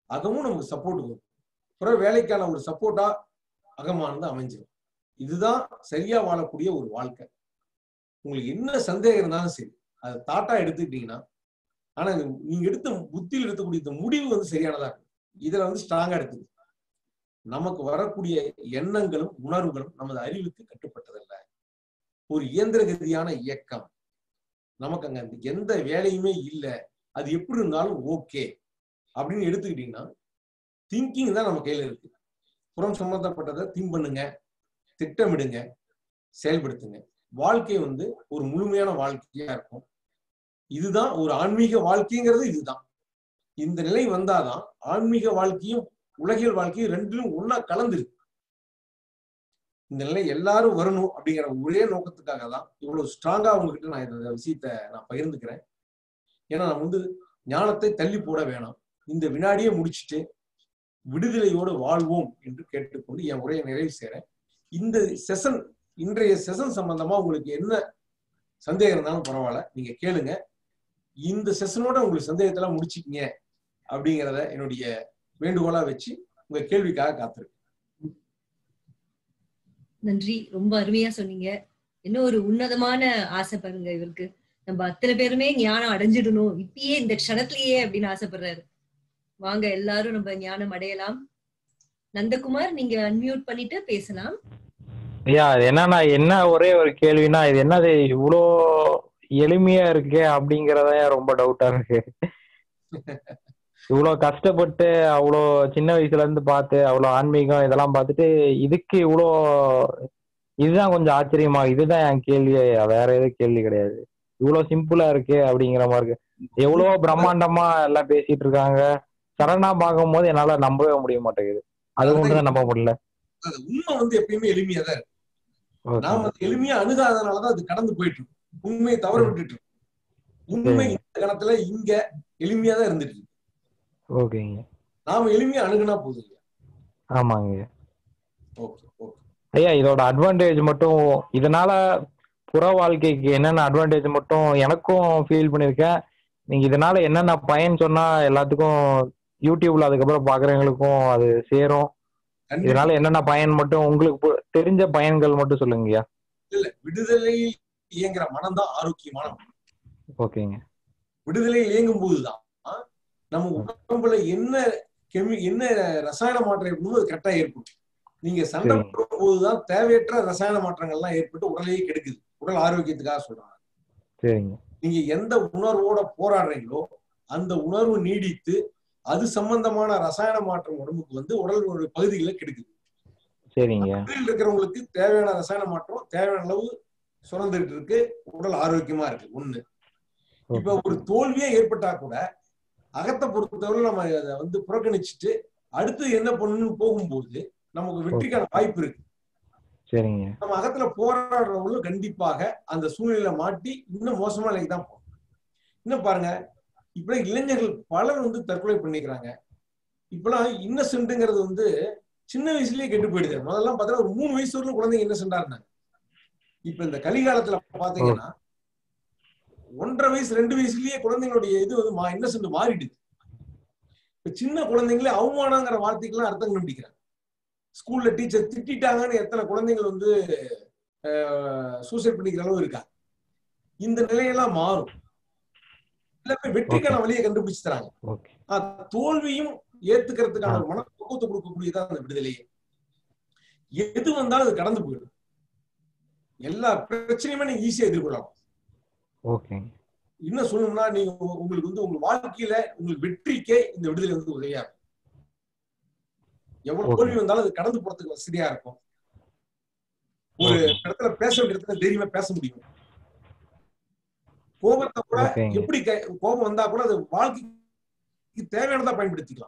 அகமும் நமக்கு சப்போர்ட் வரும். புற வேலைக்கான ஒரு சப்போர்ட்டா அகமானது அமைஞ்சிடும். இதுதான் சரியா வாழக்கூடிய ஒரு வாழ்க்கை. உங்களுக்கு என்ன சந்தேகம் இருந்தாலும் சரி அதை தாட்டா எடுத்துக்கிட்டீங்கன்னா, ஆனா நீங்க எடுத்த புத்தியில் எடுக்கக்கூடிய இந்த முடிவு வந்து சரியானதா இருக்கும். இதுல வந்து ஸ்ட்ராங்கா எடுக்குது. நமக்கு வரக்கூடிய எண்ணங்களும் உணர்வுகளும் நமது அறிவுக்கு கட்டுப்பட்டதல்ல. ஒரு இயந்திர கதியான இயக்கம். நமக்கு அங்க எந்த வேலையுமே இல்லை, அது எப்படி இருந்தாலும் ஓகே அப்படின்னு எடுத்துக்கிட்டீங்கன்னா, திங்கிங் தான் நம்ம கையில இருக்கு. புறம் சம்பந்தப்பட்டதை திங்க் பண்ணுங்க, திட்டமிடுங்க, செயல்படுத்துங்க. வாழ்க்கை வந்து ஒரு முழுமையான வாழ்க்கையா இருக்கும். இதுதான் ஒரு ஆன்மீக வாழ்க்கைங்கிறது. இதுதான் இந்த நிலை வந்தாதான் ஆன்மீக வாழ்க்கையும் உலகியல் வாழ்க்கையும் ரெண்டிலும் ஒன்னா கலந்துருக்கு. இந்த நிலை எல்லாரும் வரணும் அப்படிங்கிற ஒரே நோக்கத்துக்காக தான் இவ்வளவு ஸ்ட்ராங்கா உங்ககிட்ட நான் இந்த விஷயத்த நான் பகிர்ந்துக்கிறேன். ஏன்னா நான் வந்து ஞானத்தை தள்ளி போட வேணாம், இந்த வினாடியே முடிச்சுட்டு விடுதலையோடு வாழ்வோம் என்று கேட்டுக்கொண்டு என் உரையை நிறைவு செய்றேன். இந்த செஷன் இன்றைய செஷன் சம்பந்தமா உங்களுக்கு என்ன சந்தேகம் இருந்தாலும் பரவாயில்ல, நீங்க கேளுங்க. இந்த செஷனோட உங்களுக்கு சந்தேகத்தெல்லாம் முடிச்சுக்கிங்க அப்படிங்கிறத என்னுடைய வேண்டுகோளா வச்சு உங்க கேள்விக்காக காத்திருக்கேன். நன்றி, ரொம்ப அருமையா சொன்னீங்க. என்ன ஒரு உன்னதமான ஆசை பாருங்க இவருக்கு. நம்ம அத்தனை பேருமே ஞானம் அடைஞ்சிடணும் இப்பயே இந்த க்ஷணத்திலேயே அப்படின்னு ஆசைப்படுறாரு. வாங்க எல்லாரும் நம்ம ஞானம் அடையலாம். நந்தகுமார், நீங்க அன்மியூட் பண்ணிட்டு பேசலாம். ஐயா, அது என்னன்னா என்ன ஒரே ஒரு கேள்வினா, இது என்னது இவ்வளோ எளிமையா இருக்கு அப்படிங்கறத ரொம்ப டவுட்டா இருக்கு. இவ்வளோ கஷ்டப்பட்டு அவ்வளோ சின்ன வயசுல இருந்து பார்த்து அவ்வளோ ஆன்மீகம் இதெல்லாம் பார்த்துட்டு இதுக்கு இவ்வளோ இதுதான் கொஞ்சம் ஆச்சரியமா. இதுதான் என் கேள்வி, வேற எதுவும் கேள்வி கிடையாது. இவ்வளோ சிம்பிளா இருக்கு அப்படிங்கிற மாதிரி இருக்கு. எவ்வளோ பிரம்மாண்டமா எல்லாம் பேசிட்டு இருக்காங்க. சடனா பார்க்கும் போது என்னால நம்பவே முடிய மாட்டேங்குது. அது ஒன்றுதான் நம்ப முடியல. உண்மை வந்து எப்பயுமே எளிமையா தான் இருக்கு. நாம எளிமையா அணுகாதனாலதான் அது கடந்து போயிட்டு இருக்கு. உண்மையை தவற விட்டுட்டு இருக்கு. உண்மை இந்த கணத்துல இங்க எளிமையா தான் இருந்துட்டு இருக்கு. ஓகேங்க, நாம எளிமையா அணுகுனா போதும். ஆமாங்க. ஓகே ஓகே ஐயா, இதோட அட்வான்டேஜ் மட்டும், இதனால புற வாழ்க்கைக்கு என்னென்ன அட்வான்டேஜ் மட்டும் எனக்கும் ஃபீல் பண்ணியிருக்கேன். நீங்க இதனால என்னென்ன பயன் சொன்னா எல்லாத்துக்கும் யூடியூப்ல அதுக்கப்புறம் பாக்குறவங்களுக்கும் அது சேரும். இதனால என்னென்ன பயன் மட்டும் உங்களுக்கு தெரிஞ்ச பயன்கள் மட்டும் சொல்லுங்கய்யா. இல்ல, விடுதலை இயங்குற மனம் தான் ஆரோக்கியமான மனம். ஓகேங்க. விடுதலையில் இயங்கும் போதுதான் நம்ம உடம்புல என்ன கெமி என்ன ரசாயன மாற்றம் ஏற்படும் அது கரெக்டா ஏற்படும். நீங்க சண்டை போடும் போதுதான் தேவையற்ற ரசாயன மாற்றங்கள்லாம் ஏற்பட்டு உடலையே கெடுக்குது. உடல் ஆரோக்கியத்துக்காக சொல்றாங்க. சரிங்க. நீங்க எந்த உணர்வோட போராடுறீங்களோ அந்த உணர்வு நீடித்து அது சம்பந்தமான ரசாயன மாற்றம் உடம்புக்கு வந்து உடல் பகுதிகளை கெடுக்குது. சரிங்க. இருக்கிறவங்களுக்கு தேவையான ரசாயன மாற்றம் தேவையான அளவு சுரந்துகிட்டு இருக்கு, உடல் ஆரோக்கியமா இருக்கு. ஒண்ணு. இப்ப ஒரு தோல்வியே ஏற்பட்டா கூட அகத்தை பொறுத்தவரை நம்ம அதை வந்து புறக்கணிச்சுட்டு அடுத்து என்ன பண்ணணும்னு போகும்போது நமக்கு வெற்றிக்கான வாய்ப்பு இருக்கு. சரிங்க. நம்ம அகத்துல போராடுறவங்களும் கண்டிப்பாக அந்த சூழ்நிலையில மாட்டி இன்னும் மோசமான நிலைக்கு தான் போகும். இன்னும் பாருங்க, இப்ப இளைஞர்கள் பலர் வந்து தற்கொலை பண்ணிக்கிறாங்க. இப்பெல்லாம் இன்னசென்ட்ங்கிறது வந்து சின்ன வயசுலயே கெட்டு போயிடுது. முதல்லாம் பார்த்தா ஒரு மூணு வயசு வரலும் குழந்தைங்க இன்னசென்டா இருந்தாங்க. இப்ப இந்த கலிகாலத்துல பாத்தீங்கன்னா ஒன்றரை வயசு ரெண்டு வயசுலயே குழந்தைங்களுடைய இது வந்து இன்னசென்ட் மாறிடுது. இப்ப சின்ன குழந்தைங்களே அவமானங்கிற வார்த்தைக்கெல்லாம் அர்த்தம் கண்டுபிடிக்கிறாங்க. ஸ்கூல்ல டீச்சர் திட்டாங்கன்னு எத்தனை குழந்தைகள் வந்து சூசைட் பண்ணிக்கிற அளவு இருக்கா. இந்த நிலையெல்லாம் மாறும். எல்லாமே வெற்றிக்கான வழியை கண்டுபிடிச்சு தராங்க. தோல்வியும் ஏத்துக்கிறதுக்கான ஒரு மனப்பக்குவத்தை கொடுக்கக்கூடியதான் அந்த விடுதலையே. எது வந்தாலும் அது கடந்து போயிடும். எல்லா பிரச்சனையுமே நீங்க ஈஸியா எதிர்கொள்ளலாம். இன்னும் சொல்லணும்னா நீங்க உங்களுக்கு வந்து உங்க வாழ்க்கையில உங்களுக்கு வெற்றிக்கே இந்த விடுதலை வந்து உதவியா இருக்கும். எவ்வளவு தோல்வி வந்தாலும் அது கடந்து போறதுக்கு வசதியா இருக்கும். ஒரு இடத்துல பேச வேண்டிய இடத்துல தைரியமா பேச முடியும். கோபத்தை கூட எப்படி கோபம் வந்தா கூட அது வாழ்க்கைக்கு தேவையானதா பயன்படுத்திக்கலாம்.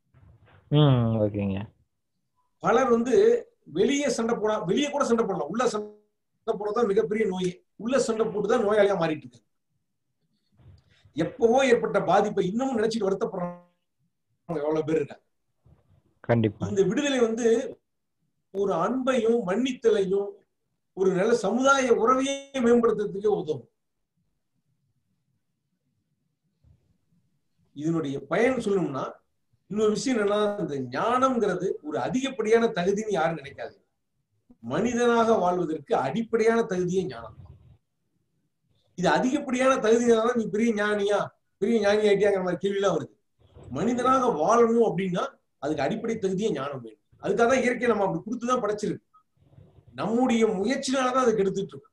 பலர் வந்து வெளியே சண்டை போனா வெளியே கூட சண்டை போடலாம், உள்ள சண்டை போடுறதுதான் மிகப்பெரிய நோய். உள்ள சண்டை போட்டுதான் நோயாளியா மாறிட்டு இருக்கு. எப்பவோ ஏற்பட்ட பாதிப்பை இன்னமும் நினைச்சிட்டு வருத்தப்படுறவங்க எவ்வளவு பேர் இருக்காங்க. கண்டிப்பா இந்த விடுதலை வந்து ஒரு அன்பையும் மன்னித்தலையும் ஒரு நல்ல சமுதாய உறவையே மேம்படுத்துறதுக்கே உதவும். இதனுடைய பயன் சொல்லணும்னா இன்னொரு விஷயம் என்னன்னா, இந்த ஞானம்ங்கிறது ஒரு அதிகப்படியான தகுதின்னு யாரும் நினைக்காது. மனிதனாக வாழ்வதற்கு அடிப்படையான தகுதியே ஞானம் தான். இது அதிகப்படியான தகுதினால நீ பெரிய ஞானியா பெரிய ஞானி ஆயிட்டியாங்கிற மாதிரி கேள்வி எல்லாம் வருது. மனிதனாக வாழணும் அப்படின்னா அதுக்கு அடிப்படை தகுதியே ஞானம் வேணும். அதுக்காக தான் இயற்கை நம்ம அப்படி கொடுத்துதான் படைச்சிருக்கு. நம்முடைய முயற்சினாலதான் அதுக்கு எடுத்துட்டு இருக்கோம்.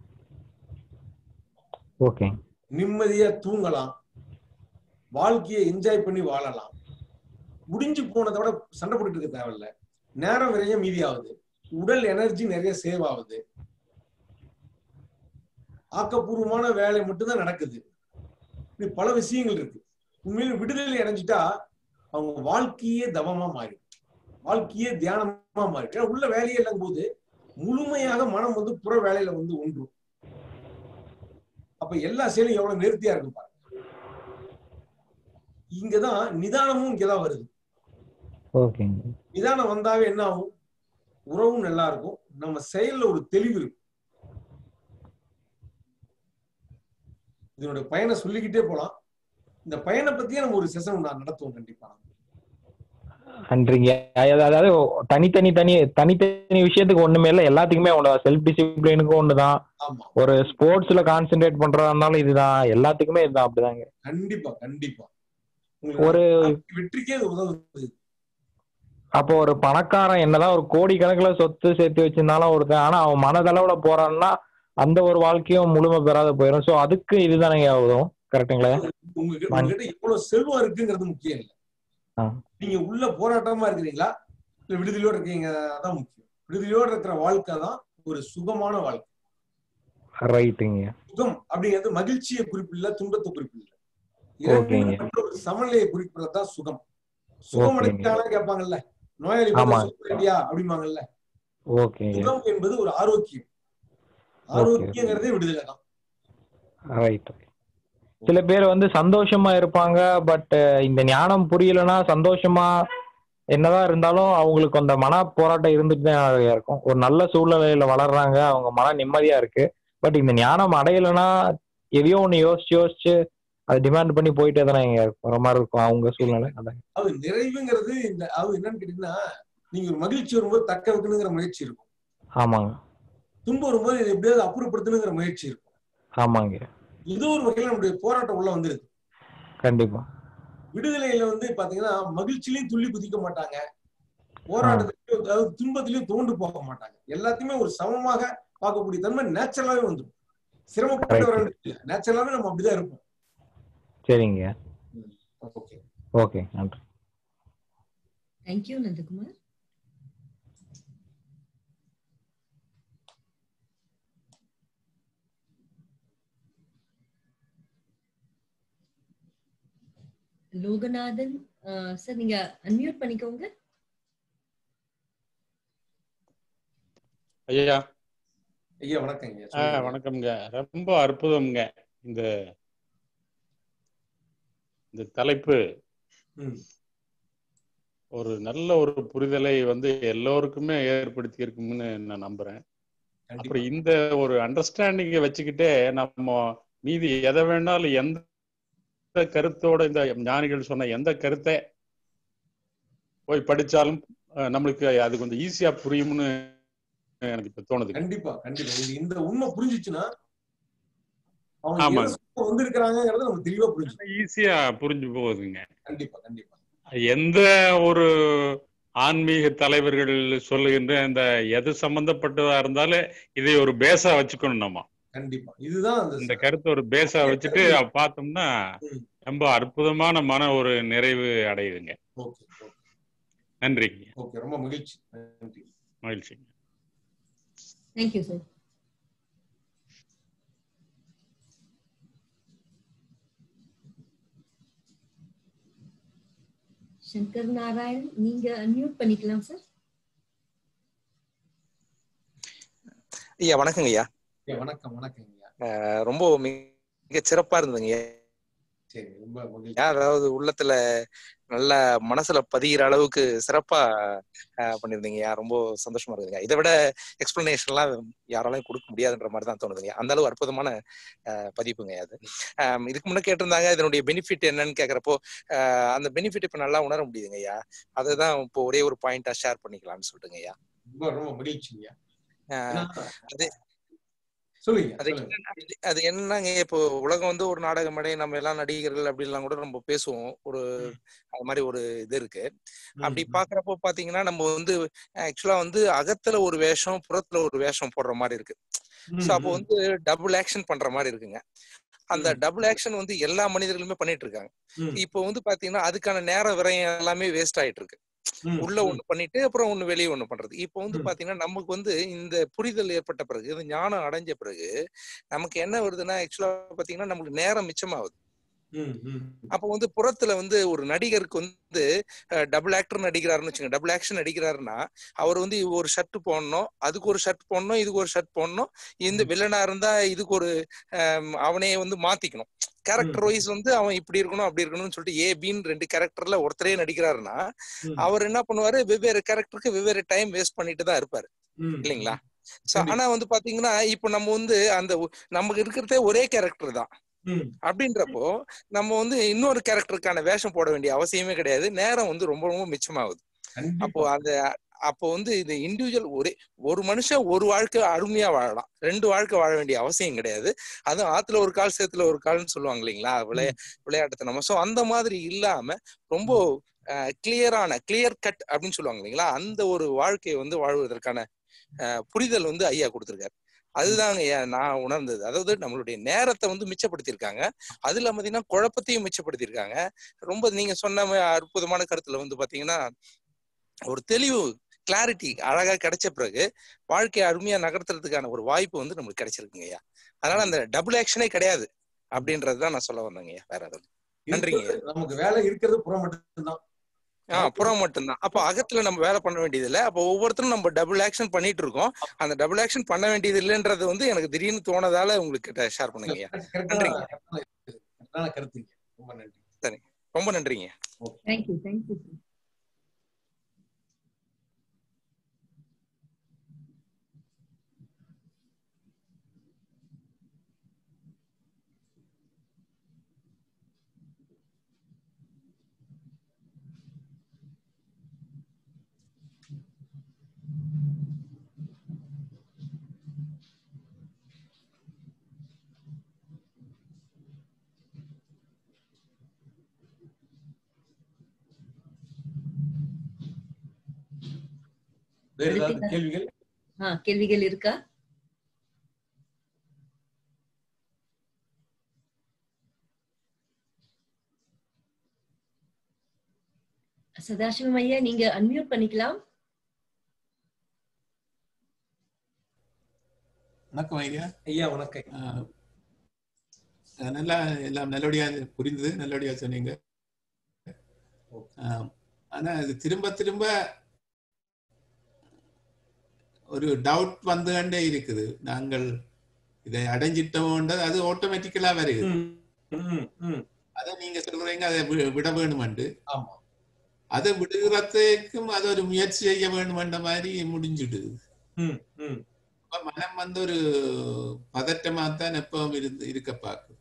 ஓகே, நிம்மதியா தூங்கலாம், வாழ்க்கையை என்ஜாய் பண்ணி வாழலாம், முடிஞ்சு போனதை விட சண்டை போட்டுட்டு இருக்க தேவையில்ல, நேரம் நிறைய மீதி ஆகுது, உடல் எனர்ஜி நிறைய சேவ் ஆகுது, ஆக்கப்பூர்வமான வேலை மட்டும்தான் நடக்குது. இப்படி பல விஷயங்கள் இருக்கு. உண்மையில விடுதலை அடைஞ்சிட்டா அவங்க வாழ்க்கையே தவமா மாறிடும், வாழ்க்கையே தியானமா மாறிடும். ஏன்னா உள்ள வேலையே இல்லைங்கும் போது முழுமையாக மனம் வந்து புற வேலையில வந்து ஒன்றும். அப்ப எல்லா செயலும் எவ்வளவு நேர்த்தியா இருக்கும் பாருங்க. இங்கதான் நிதானமும் இங்கதான் வருது. நிதானம் வந்தாவே என்ன ஆகும்? உறவும் நல்லா இருக்கும், நம்ம செயல்ல ஒரு தெளிவு இருக்கும். இதனுடைய பயனை சொல்லிக்கிட்டே போலாம். இந்த பயனை பத்தியே நம்ம ஒரு செஷன் நான் நடத்துவோம் கண்டிப்பா. நன்றிங்க. அதாவது தனித்தனி தனி தனித்தனி விஷயத்துக்கு ஒண்ணுமே இல்லை, எல்லாத்துக்குமே ஒண்ணுதான். செல்ஃப் டிசிப்ளினுக்கும் ஒண்ணுதான், ஒரு ஸ்போர்ட்ஸ்ல கான்சென்ட்ரேட் பண்றதா இருந்தாலும் இதுதான், எல்லாத்துக்குமே இதுதான். அப்படிதாங்க. கண்டிப்பா கண்டிப்பா ஒரு வெற்றிக்கே உதவுது. அப்போ ஒரு பணக்காரன் என்னதான் ஒரு கோடி கணக்குல சொத்து சேர்த்து வச்சிருந்தாலும் ஒருத்தன், ஆனா அவன் மனதளவுல போறான்னா அந்த ஒரு வாழ்க்கையும் முழுமை பெறாத போயிடும். சோ அதுக்கு இதுதானே ஆகும். கரெக்டுங்களா? உங்ககிட்ட எவ்வளவு செல்வம் இருக்குங்கிறது முக்கியம் இல்லை, நீங்க உள்ள போராட்டமா இருக்கிறீங்களா இல்ல விடுதலையோட இருக்கீங்க, அதான் முக்கியம். விடுதலையோட இருக்கிற வாழ்க்கை தான் ஒரு சுகமான வாழ்க்கை. ரைட்டுங்க. சுகம் அப்படிங்கிறது மகிழ்ச்சியை குறிப்பிடல, துன்பத்தை குறிப்பிடல, இரண்டு ஒரு சமநிலையை குறிப்பிடறதுதான் சுகம். சுகம் அடைஞ்சாலும் கேட்பாங்கல்ல, நோயாளி அப்படிம்பாங்கல்ல. சுகம் என்பது ஒரு ஆரோக்கியம், ஆரோக்கியங்கிறதே விடுதலை தான். ரைட். சில பேர் வந்து சந்தோஷமா இருப்பாங்க, பட் இந்த ஞானம் புரியலன்னா சந்தோஷமா என்னதான் இருந்தாலும் அவங்களுக்கு அந்த மன போராட்டம் இருந்துட்டு தான் இருக்கும். ஒரு நல்ல சூழ்நிலையில வளர்றாங்க, அவங்க மன நிம்மதியா இருக்கு, பட் இந்த ஞானம் அடையலைன்னா எதையோ ஒண்ணு யோசிச்சு யோசிச்சு அதை டிமாண்ட் பண்ணி போயிட்டே தானே வர மாதிரி இருக்கும் அவங்க சூழ்நிலை. அது நிறைவுங்கிறது இந்த அது என்னன்னு கேட்டீங்கன்னா, நீங்க ஒரு மகிழ்ச்சி வரும்போது தக்க வைக்கணுங்கிற முயற்சி இருக்கும். ஆமாங்க. துன்பம் வரும்போது இதை எப்படியாவது அப்புறப்படுத்தணுங்கிற முயற்சி இருக்கும். ஆமாங்க. இது ஒரு வகையில நம்முடைய போராட்டம் உள்ள வந்துருது. கண்டிப்பா. விடுதலையில வந்து பாத்தீங்கன்னா மகிழ்ச்சியிலையும் துள்ளி குதிக்க மாட்டாங்க, போராட்டத்திலையும் அதாவது துன்பத்திலையும் தோண்டு போக மாட்டாங்க. எல்லாத்தையுமே ஒரு சமமாக பார்க்கக்கூடிய தன்மை நேச்சுரலாவே வந்துடும். சிரமப்பட்டு வர நேச்சுரலாவே நம்ம அப்படிதான் இருப்போம். சரிங்க. ஓகே ஓகே, நன்றி. தேங்க்யூ நந்தகுமார். லோகநாதன் சார், நீங்க அன்மியூட் பண்ணிக்கோங்க. ஐயா ஐயா வணக்கங்க. வணக்கம்ங்க. ரொம்ப அற்புதம்ங்க. இந்த இந்த தலைப்பு ஒரு நல்ல ஒரு புரிதலை வந்து எல்லோருக்குமே ஏற்படுத்தி இருக்கும்னு நான் நம்புறேன். அப்புறம் இந்த ஒரு அண்டர்ஸ்டாண்டிங்கை வச்சுக்கிட்டே நம்ம மீதி எதை வேணாலும் எந்த கருத்தோட இந்த ஞானிகள் சொன்ன எந்த கருத்தை போய் படிச்சாலும் நம்மளுக்கு அது கொஞ்சம் ஈஸியா புரியும்னு எனக்கு இப்ப தோணுது. கண்டிப்பா கண்டிப்பா இந்த உண்மை புரிஞ்சிச்சுன்னா அவங்க வந்திருக்கிறாங்கங்கறது நமக்கு தெளிவா புரிஞ்சு ஈஸியா புரிஞ்சு போகுதுங்க. கண்டிப்பா கண்டிப்பா. எந்த ஒரு ஆன்மீக தலைவர்கள் சொல்லுகின்ற இந்த எது சம்பந்தப்பட்டதா இருந்தாலும் இதை ஒரு பேஸா வச்சுக்கணும் நம்ம. கண்டிப்பா இதுதான் இந்த கருத்தை ஒரு பேஸா வச்சுட்டு பார்த்தோம்னா ரொம்ப அற்புதமான மன ஒரு நிறைவு அடையுதுங்க. நன்றிங்க. ஓகே, ரொம்ப மகிழ்ச்சி. நன்றி. மகிழ்ச்சி. Thank you, sir. Shankar Narayan, நீங்க அன்மியூட் பண்ணிக்கலாம் சார். ஐயா வணக்கங்க ஐயா. வணக்கம் வணக்கம் ஐயா. ரொம்ப மிக சிறப்பா இருந்ததுங்க சரி, ரொம்ப மகிழ்ச்சி. அதாவது உள்ளத்துல நல்ல மனசுல பதிகிற அளவுக்கு சிறப்பா பண்ணிருந்தீங்க. ரொம்ப சந்தோஷமா இருக்குங்க. இதை விட எக்ஸ்பிளனேஷன் எல்லாம் யாராலையும் கொடுக்க முடியாதுன்ற மாதிரி தான் தோணுதுங்க. அந்த அளவு அற்புதமான பதிப்புங்க அது. இதுக்கு முன்ன கேட்டிருந்தாங்க இதனுடைய பெனிஃபிட் என்னன்னு கேக்குறப்போ அந்த பெனிஃபிட் இப்ப நல்லா உணர முடியுதுங்க ஐயா. அதுதான் இப்போ ஒரே ஒரு பாயிண்டா ஷேர் பண்ணிக்கலாம்னு சொல்லிட்டுங்க ஐயா. ரொம்ப ரொம்ப மகிழ்ச்சிங்க. அது சொல்லுங்க. அது என்னன்னாங்க, இப்போ உலகம் வந்து ஒரு நாடக மேடை, நம்ம எல்லாம் நடிகர்கள் அப்படின்லாம் கூட நம்ம பேசுவோம். ஒரு அது மாதிரி ஒரு இது இருக்கு. அப்படி பாக்குறப்போ பாத்தீங்கன்னா நம்ம வந்து ஆக்சுவலா வந்து அகத்துல ஒரு வேஷம், புறத்துல ஒரு வேஷம் போடுற மாதிரி இருக்கு. சோ அப்போ வந்து டபுள் ஆக்ஷன் பண்ற மாதிரி இருக்குங்க. அந்த டபுள் ஆக்ஷன் வந்து எல்லா மனிதர்களுமே பண்ணிட்டு இருக்காங்க. இப்போ வந்து பாத்தீங்கன்னா அதுக்கான நேர விரயம் எல்லாமே வேஸ்ட் ஆயிட்டு இருக்கு. உள்ள ஒண்ணு பண்ணிட்டு அப்புறம் ஒண்ணு வெளியே ஒண்ணு பண்றது. இப்ப வந்து பாத்தீங்கன்னா நமக்கு வந்து இந்த புரிதல் ஏற்பட்ட பிறகு, இந்த ஞானம் அடைஞ்ச பிறகு நமக்கு என்ன வருதுன்னா ஆக்சுவலா பாத்தீங்கன்னா நமக்கு நேரம் மிச்சமாகுது. அப்ப வந்து புறத்துல வந்து ஒரு நடிகருக்கு வந்து டபுள் ஆக்டர் நடிக்கிறாருன்னு வச்சுங்க, டபுள் ஆக்ஷன் நடிக்கிறாருன்னா அவர் வந்து ஒரு ஷர்ட் போடணும், அதுக்கு ஒரு ஷர்ட் போடணும், இதுக்கு ஒரு ஷர்ட் போடணும். இந்த வில்லனா இருந்தா இதுக்கு ஒரு அவனே வந்து மாத்திக்கணும். கேரக்டர் வைஸ் வந்து அவன் இப்படி இருக்கணும் அப்படி இருக்கணும்னு சொல்லிட்டு ஏ பின்னு ரெண்டு கேரக்டர்ல ஒருத்தரே நடிக்கிறாருன்னா அவர் என்ன பண்ணுவாரு, வெவ்வேறு கேரக்டருக்கு வெவ்வேறு டைம் வேஸ்ட் பண்ணிட்டு தான் இருப்பாரு இல்லைங்களா? ஆனா வந்து பாத்தீங்கன்னா இப்ப நம்ம வந்து அந்த நமக்கு இருக்கிறதே ஒரே கேரக்டர் தான். அப்படின்றப்போ நம்ம வந்து இன்னொரு கேரக்டருக்கான வேஷம் போட வேண்டிய அவசியமே கிடையாது. நேரம் வந்து ரொம்ப ரொம்ப மிச்சமாகுது. அப்போ அந்த அப்போ வந்து இந்த இண்டிவிஜுவல் ஒரே ஒரு மனுஷன் ஒரு வாழ்க்கை அருமையா வாழலாம், ரெண்டு வாழ்க்கை வாழ வேண்டிய அவசியம் கிடையாது. அதுவும் ஆத்துல ஒரு கால் சேத்துல ஒரு கால்னு சொல்லுவாங்க இல்லைங்களா, விளையா விளையாட்டு நம்ம. சோ அந்த மாதிரி இல்லாம ரொம்ப கிளியரான கிளியர் கட் அப்படின்னு சொல்லுவாங்க இல்லைங்களா, அந்த ஒரு வாழ்க்கையை வந்து வாழ்வதற்கான புரிதல் வந்து ஐயா கொடுத்திருக்காரு. அதுதாங்க நான் உணர்ந்தது. அதாவது நம்மளுடைய நேரத்தை வந்து மிச்சப்படுத்திருக்காங்க, அதுல பாத்தீங்கன்னா குழப்பத்தையும் மிச்சப்படுத்திருக்காங்க. ரொம்ப நீங்க சொன்ன அற்புதமான கருத்துல வந்து பாத்தீங்கன்னா ஒரு தெளிவு கிளாரிட்டி அழகா கிடைச்ச பிறகு வாழ்க்கையை அருமையா நகர்த்துறதுக்கான ஒரு வாய்ப்பு வந்து நம்மளுக்கு கிடைச்சிருக்குங்க ஐயா. அதனால அந்த டபுள் ஆக்ஷனே கிடையாது அப்படின்றதுதான் நான் சொல்ல வந்தேங்க ஐயா. வேற எதுவும் நன்றிங்க. நமக்கு வேலை இருக்கிறது புறம் மட்டும்தான். ஆஹ் புறம் மட்டும்தான். அப்போ அகத்துல நம்ம வேலை பண்ண வேண்டியது இல்லை. அப்போ ஒவ்வொருத்தரும் நம்ம டபுள் ஆக்ஷன் பண்ணிட்டு இருக்கோம். அந்த டபுள் ஆக்ஷன் பண்ண வேண்டியது இல்லைன்றது வந்து எனக்கு திடீர்னு தோணதால உங்களுக்கு ஷேர் பண்ணுங்க ஐயா. நன்றிங்க. ரொம்ப நன்றி. சரி, ரொம்ப நன்றிங்க. Thank you thank you. கேள்விகள் கேள்விகள் இருக்கா? சதாசிவம் ஐயா, நீங்க அன்மியூட் பண்ணிக்கலாம். வணக்கம் ஐயா. ஐயா வணக்கம். நல்லா எல்லாம் நல்லபடியா புரிந்தது, நல்லபடியா சொன்னீங்க. ஆனா அது திரும்ப திரும்ப ஒரு டவுட் வந்துகண்டே இருக்குது. நாங்கள் இதை அடைஞ்சிட்டோம்ன்றது அது ஆட்டோமேட்டிக்கலா வருது. அதை நீங்க சொல்றீங்க அதை விட வேணுமெண்டு. அதை விடுகிறதுக்கும் அது ஒரு முயற்சி செய்ய வேணுமென்ற மாதிரி முடிஞ்சுடுது. மனம் வந்து ஒரு பதட்டமா தான் எப்பவும் இருந்து இருக்க பாக்கு.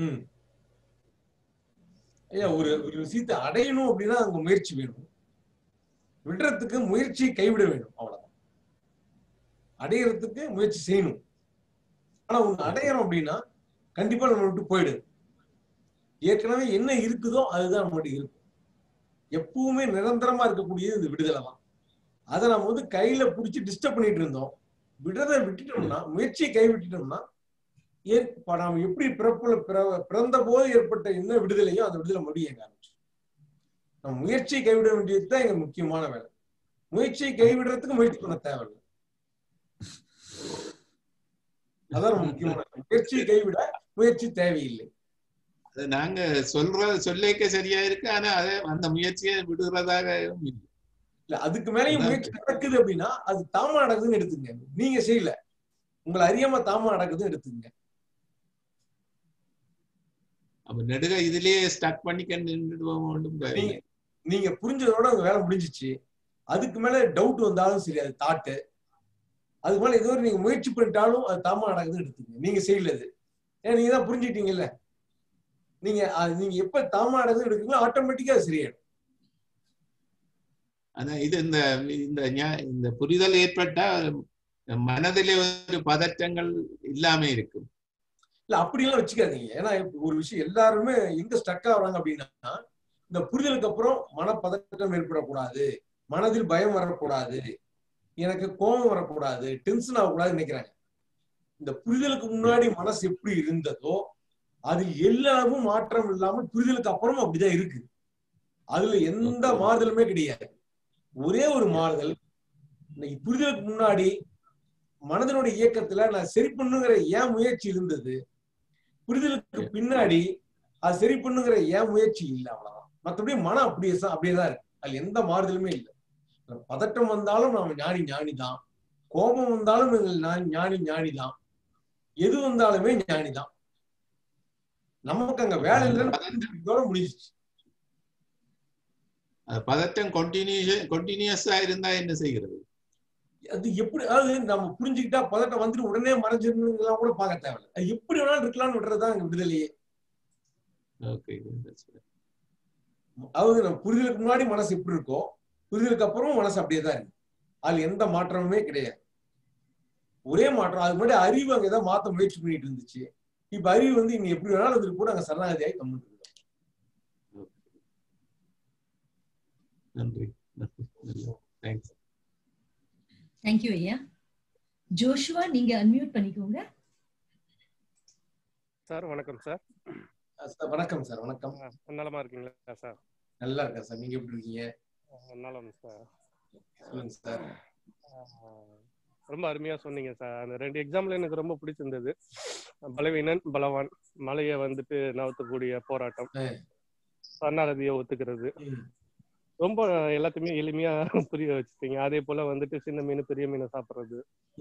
ஐயா, ஒரு ஒரு விஷயத்தை அடையணும் அப்படின்னா அங்க முயற்சி வேணும். விடுறதுக்கு முயற்சி கைவிட வேணும், அவ்வளவுதான். அடையறதுக்கு முயற்சி செய்யணும். ஆனா ஒண்ணு அடையறோம் அப்படின்னா கண்டிப்பா நம்ம விட்டு போயிடுது. ஏற்கனவே என்ன இருக்குதோ அதுதான் நம்மகிட்ட இருக்கும். எப்பவுமே நிரந்தரமா இருக்கக்கூடியது இந்த விடுதலை தான். அதை நம்ம வந்து கையில பிடிச்சி டிஸ்டர்ப் பண்ணிட்டு இருந்தோம். விடுறதை விட்டுட்டோம்னா, முயற்சியை கை விட்டுட்டோம்னா, நாம் எப்படி பிறப்புல பிறந்த போது ஏற்பட்ட என்ன விடுதலையோ அந்த விடுதலை மறுபடியும் எங்க ஆரம்பிச்சு. நம்ம முயற்சியை கைவிட வேண்டியதுதான் எங்க முக்கியமான வேலை. முயற்சியை கைவிடுறதுக்கு முயற்சி பண்ண தேவையில்லை. அதான் முக்கியமான முயற்சியை கைவிட முயற்சி தேவையில்லை. அது நாங்க சொல்ற சொல்லிக்க சரியா இருக்கு. ஆனா அதை அந்த முயற்சியை விடுறதாக இல்ல. அதுக்கு மேலேயும் முயற்சி நடக்குது அப்படின்னா அது தாமா நடக்குதுன்னு எடுத்துங்க. நீங்க செய்யல, உங்களை அறியாம தாமா நடக்குதுன்னு எடுத்துங்க. அப்ப நெடுக இதுலயே ஸ்டக் பண்ணிக்க நின்றுடுவோம். நீங்க புரிஞ்சதோட உங்க வேலை முடிஞ்சிச்சு. அதுக்கு மேல டவுட் வந்தாலும் சரி, அது தாட்டு அது மேல ஏதோ நீங்க முயற்சி பண்ணிட்டாலும் அது தாமா நடக்குதுன்னு எடுத்துங்க. நீங்க செய்யலது ஏன் நீங்க தான் புரிஞ்சுட்டீங்கல்ல. நீங்க நீங்க எப்ப தாமா நடக்குதுன்னு எடுக்கீங்களோ ஆட்டோமேட்டிக்கா அது சரியாயிடும். அதான் இது இந்த இந்த புரிதல் ஏற்பட்டா மனதிலே ஒரு பதற்றங்கள் இல்லாம இருக்கும். இல்ல அப்படியெல்லாம் வச்சுக்காதீங்க. ஏன்னா ஒரு விஷயம் எல்லாருமே எங்க ஸ்டக் ஆகுறாங்க அப்படின்னா, இந்த புரிதலுக்கு அப்புறம் மனப்பதற்றம் ஏற்படக்கூடாது, மனதில் பயம் வரக்கூடாது, எனக்கு கோபம் வரக்கூடாது, டென்ஷன் ஆகக்கூடாதுன்னு நினைக்கிறாங்க. இந்த புரிதலுக்கு முன்னாடி மனசு எப்படி இருந்ததோ அது எல்லாமும் மாற்றம் இல்லாமல் புரிதலுக்கு அப்புறமும் அப்படிதான் இருக்கு. அதுல எந்த மாறுதலுமே கிடையாது. ஒரே ஒரு மாறுதல், புரிதலுக்கு முன்னாடி மனதனுடைய இயக்கத்துல நான் சரி பண்ணுங்கிற ஏன் முயற்சி இருந்தது, புரிதலுக்கு பின்னாடி அது சரி பண்ணுங்கிற ஏன் முயற்சி இல்லை, அவ்வளவுதான். மற்றபடி மனம் அப்படியே அப்படியேதான் இருக்கு. அதுல எந்த மாறுதலுமே இல்லை. பதட்டம் வந்தாலும் நாம ஞானி ஞானி தான், கோபம் வந்தாலும் ஞானி ஞானி தான், எது வந்தாலுமே ஞானி தான். நமக்கு அங்க வேலை இல்லைன்னு முடிஞ்சிச்சு. பதட்டம் கண்டினியூ கண்டினியூஸா இருந்தா என்ன செய்கிறது? அது எப்படி, அதாவது நம்ம புரிஞ்சுக்கிட்டா பதட்டம் வந்துட்டு உடனே மறைஞ்சிருந்தா கூட பார்க்க தேவையில்லை. அது எப்படி வேணாலும் இருக்கலாம்னு விடுறதுதான் அங்க விடுதலையே. அதாவது நம்ம புரிதலுக்கு முன்னாடி மனசு எப்படி இருக்கோ புரிதலுக்கு அப்புறம் மனசு அப்படியே தான் இருக்கு. அதுல எந்த மாற்றமுமே கிடையாது. ஒரே மாற்றம், அதுக்கு முன்னாடி அறிவு அங்க ஏதாவது மாத்த முயற்சி பண்ணிட்டு இருந்துச்சு. இப்ப அறிவு வந்து இங்க எப்படி வேணாலும் அதுக்கு கூட அங்க சரணாகதியாகி கம்மிட்டு இருக்கோம். நன்றி. தேங்க்ஸ். தேங்க்யூ ஐயா. ஜோஷுவா நீங்க அன்மியூட் பண்ணிக்கோங்க. சார் வணக்கம் சார். வணக்கம் சார். வணக்கம். நலமா இருக்கீங்களா சார்? நல்லா இருக்கேன் சார். நீங்க எப்படி இருக்கீங்க? நலம் சார். சொல்லுங்க சார். ரொம்ப அருமையா சொன்னீங்க சார். அந்த ரெண்டு எக்ஸாம்பிள் எனக்கு ரொம்ப பிடிச்சிருந்தது. பலவீனன் பலவான், மலையை வந்துட்டு நகர்த்தக்கூடிய போராட்டம், சரணாகதியை ஒத்துக்கிறது. ரொம்ப எல்லாத்தையுமே எளிமையா புரிய வச்சுட்டீங்க. அதே போல வந்துட்டு சின்ன மீன் பெரிய மீனை சாப்பிடுறது.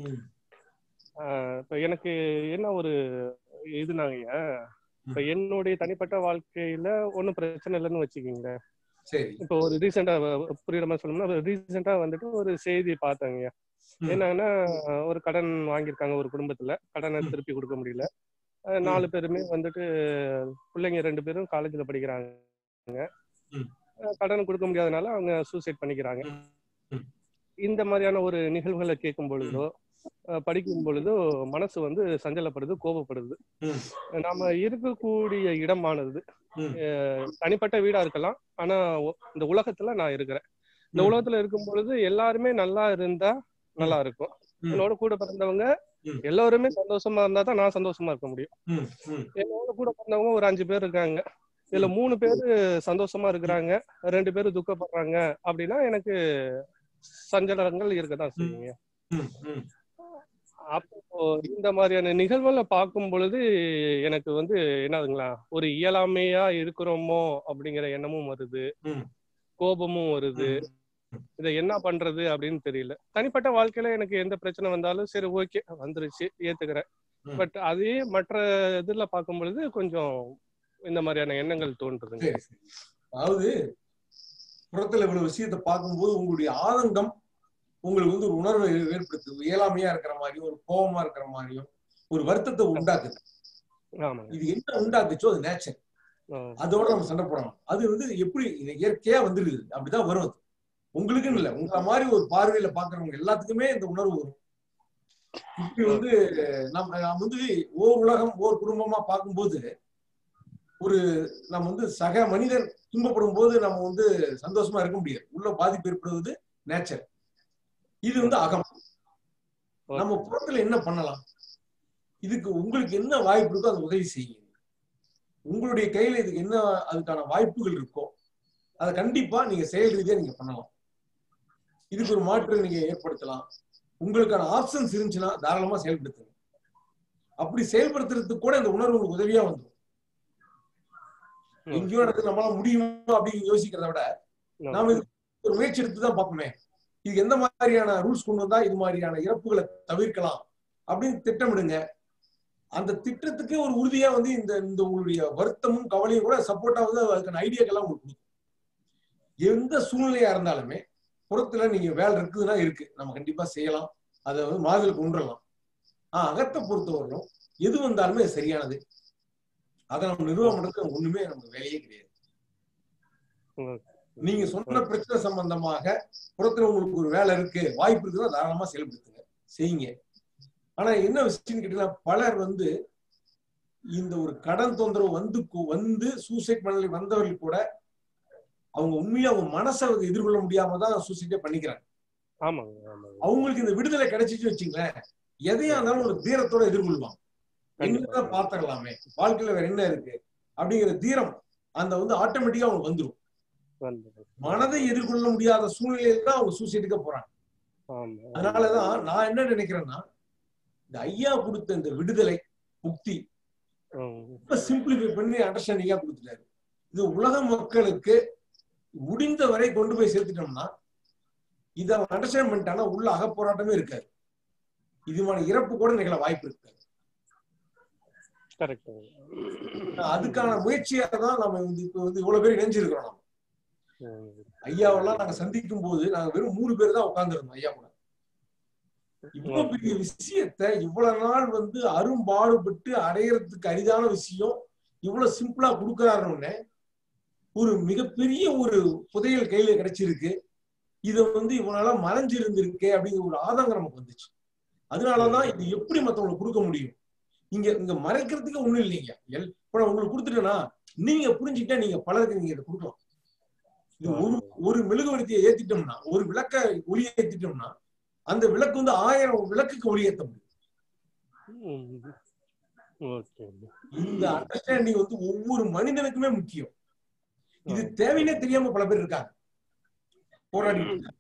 இப்ப எனக்கு என்ன ஒரு இதுனாங்க, இப்ப என்னுடைய தனிப்பட்ட வாழ்க்கையில ஒன்னும் பிரச்சனை இல்லைன்னு வச்சுக்கீங்களேன். இப்போ ஒரு ரீசெண்டா புரியுற மாதிரி சொல்லணும்னா, ரீசெண்டா வந்துட்டு ஒரு செய்தி பார்த்தேங்க. என்னன்னா, ஒரு கடன் வாங்கியிருக்காங்க ஒரு குடும்பத்துல, கடனை திருப்பி கொடுக்க முடியல. நாலு பேருமே வந்துட்டு பிள்ளைங்க ரெண்டு பேரும் காலேஜ்ல படிக்கிறாங்க. கடன் கொடுக்க முடியாதனால அவங்க சூசைட் பண்ணிக்கிறாங்க. இந்த மாதிரியான ஒரு நிகழ்வுகளை கேட்கும் பொழுதோ படிக்கும் பொழுதோ மனசு வந்து சஞ்சலப்படுது, கோபப்படுது. நாம இருக்கக்கூடிய இடமானது தனிப்பட்ட வீடா இருக்கலாம், ஆனா இந்த உலகத்துல நான் இருக்கிறேன். இந்த உலகத்துல இருக்கும் பொழுது எல்லாருமே நல்லா இருந்தா நல்லா இருக்கும். என்னோட கூட பிறந்தவங்க எல்லாருமே சந்தோஷமா இருந்தா தான் நான் சந்தோஷமா இருக்க முடியும். என்னோட கூட பிறந்தவங்க ஒரு அஞ்சு பேர் இருக்காங்க. இதுல மூணு பேரு சந்தோஷமா இருக்கிறாங்க, ரெண்டு பேரும் துக்கப்படுறாங்க அப்படின்னா எனக்கு சஞ்சலங்கள் இருக்கதான் செய்யுங்க. அப்போ இந்த மாதிரியான நிகழ்வுகளை பார்க்கும் பொழுது எனக்கு வந்து என்னதுங்களா, ஒரு இயலாமையா இருக்கிறோமோ அப்படிங்கிற எண்ணமும் வருது, கோபமும் வருது. இதை என்ன பண்றது அப்படின்னு தெரியல. தனிப்பட்ட வாழ்க்கையில எனக்கு எந்த பிரச்சனை வந்தாலும் சரி ஓகே வந்துருச்சு ஏத்துக்கிறேன். பட் அதே மற்ற இதுல பார்க்கும் பொழுது கொஞ்சம் இந்த மாதிரியான எண்ணங்கள் தோன்றுதுங்க. அதாவது புறத்துல இவ்வளவு விஷயத்தை பார்க்கும்போது உங்களுடைய ஆதங்கம் உங்களுக்கு வந்து ஒரு உணர்வை ஏற்படுத்துது. இயலாமையா இருக்கிற மாதிரியும் ஒரு கோபமா இருக்கிற மாதிரியும் ஒரு வருத்தத்தை உண்டாக்குது. இது என்ன உண்டாக்குச்சோ அது நேச்சர். அதோட நம்ம சண்டை போடணும். அது வந்து எப்படி இயற்கையா வந்துடுது, அப்படிதான் வரும். அது உங்களுக்குன்னு இல்லை, உங்களை மாதிரி ஒரு பார்வையில பாக்குறவங்க எல்லாத்துக்குமே இந்த உணர்வு வரும். இப்படி வந்து நம்ம வந்து ஓர் உலகம் ஓர் குடும்பமா பார்க்கும்போது ஒரு நம்ம வந்து சக மனிதன் துன்பப்படும் போது நம்ம வந்து சந்தோஷமா இருக்க முடியாது. உள்ள பாதிப்பு ஏற்படுவது நேச்சர். இது வந்து அகம். நம்ம புறத்துல என்ன பண்ணலாம், இதுக்கு உங்களுக்கு என்ன வாய்ப்பு இருக்கோ அது உதவி செய்யுங்க. உங்களுடைய கையில இதுக்கு என்ன அதுக்கான வாய்ப்புகள் இருக்கோ அதை கண்டிப்பா நீங்க செயல் ரீதியா நீங்க பண்ணலாம். இதுக்கு ஒரு மாற்றம் நீங்க ஏற்படுத்தலாம். உங்களுக்கான ஆப்ஷன்ஸ் இருந்துச்சுன்னா தாராளமா செயல்படுத்துங்க. அப்படி செயல்படுத்துறதுக்கு கூட இந்த உணர்வு உங்களுக்கு உதவியா வந்துடும். எங்கேயோ நடக்குது நம்மளால முடியுமா அப்படின்னு யோசிக்கிறத விட நாம ஒரு முயற்சி எடுத்துதான் பார்ப்போமே, இது எந்த மாதிரியான ரூல்ஸ் கொண்டு வந்தா இது மாதிரியான இறப்புகளை தவிர்க்கலாம் அப்படின்னு திட்டமிடுங்க. அந்த திட்டத்துக்கு ஒரு உறுதியா வந்து இந்த இந்த உங்களுடைய வருத்தமும் கவலையும் கூட சப்போர்ட்டா வந்து அதுக்கான ஐடியாக்கெல்லாம் உங்களுக்கு கொடுக்கும். எந்த சூழ்நிலையா இருந்தாலுமே புறத்துல நீங்க வேலை இருக்குதுன்னா இருக்கு, நம்ம கண்டிப்பா செய்யலாம், அதை வந்து மாதிரி கொண்டுடலாம். ஆஹ் அகத்தை பொறுத்தவரைக்கும் எது வந்தாலுமே அது சரியானது. அதை நம்ம நிர்வாகம் பண்றது ஒண்ணுமே நமக்கு வேலையே கிடையாது. நீங்க சொன்ன பிரச்சனை சம்பந்தமாக புறத்துல உங்களுக்கு ஒரு வேலை இருக்கு, வாய்ப்பு இருக்குன்னா தாராளமா செயல்படுத்துங்க, செய்யுங்க. ஆனா என்ன விஷயம் கேட்டீங்கன்னா, பலர் வந்து இந்த ஒரு கடன் தொந்தரவு வந்து வந்து சூசைட் பண்ணி வந்தவர்கள் கூட அவங்க உண்மையா அவங்க மனசை எதிர்கொள்ள முடியாம தான் சூசைட்டே பண்ணிக்கிறாங்க. அவங்களுக்கு இந்த விடுதலை கிடைச்சிச்சு வச்சுங்களேன், எதையா இருந்தாலும் ஒரு தீரத்தோட எதிர்கொள்வாங்க. என்னதான் பாத்துக்கலாமே, வாழ்க்கையில வேற என்ன இருக்கு அப்படிங்கிற தீரம் அந்த வந்து ஆட்டோமேட்டிக்கா அவங்க வந்துடும். மனதை எதிர்கொள்ள முடியாத சூழ்நிலையில தான் அவங்க சூசைட்டுக்கு போறாங்க. அதனாலதான் நான் என்ன நினைக்கிறேன்னா, இந்த ஐயா கொடுத்த இந்த விடுதலை முக்தி சிம்பிளிஃபை பண்ணி அண்டர்ஸ்டாண்டிங்கா கொடுத்துட்டாரு. இது உலக மக்களுக்கு முடிந்த வரை கொண்டு போய் சேர்த்துட்டோம்னா, இதை அண்டர்ஸ்டாண்ட் பண்ணிட்டாங்கன்னா உள்ள அகப்போராட்டமே இருக்காது, இதுமான இறப்பு கூட நிகழ வாய்ப்பு இருக்காது. அதுக்கான முயற்சியா தான் நம்ம இப்ப வந்து இவ்வளவு பேர் இணைஞ்சிருக்கிறோம். நம்ம ஐயாவெல்லாம் நாங்க சந்திக்கும் போது நாங்க வெறும் மூணு பேர் தான் உட்கார்ந்துருந்தோம் ஐயா கூட. இவ்வளவு பெரிய விஷயத்த இவ்வளவு நாள் வந்து அரும்பாடுபட்டு அடையறதுக்கு அரிதான விஷயம் இவ்வளவு சிம்பிளா கொடுக்கறாருன்னு ஒரு மிகப்பெரிய ஒரு புதையல் கையில கிடைச்சிருக்கு. இதை வந்து இவ்வளவு நாளா மறைஞ்சு இருந்திருக்கு அப்படிங்கிற ஒரு ஆதங்கம் நமக்கு வந்துச்சு. அதனாலதான் இது எப்படி மத்தவங்களுக்கு கொடுக்க முடியும், இங்க இங்க மறைக்கிறதுக்கு ஒண்ணும் இல்லைங்க. இப்ப நான் உங்களுக்கு கொடுத்துட்டேன்னா நீங்க புரிஞ்சுக்கிட்டா நீங்க பலருக்கு நீங்க இதை கொடுக்கலாம். இது ஒரு ஒரு மெழுகுவர்த்தியை ஏத்திட்டோம்னா, ஒரு விளக்க ஒளி ஏத்திட்டோம்னா அந்த விளக்கு வந்து ஆயிரம் விளக்குக்கு ஒளி ஏத்த முடியும். இந்த அண்டர்ஸ்டாண்டிங் வந்து ஒவ்வொரு மனிதனுக்குமே முக்கியம். இது தேவையே தெரியாம பல பேர் இருக்காங்க, போராடி.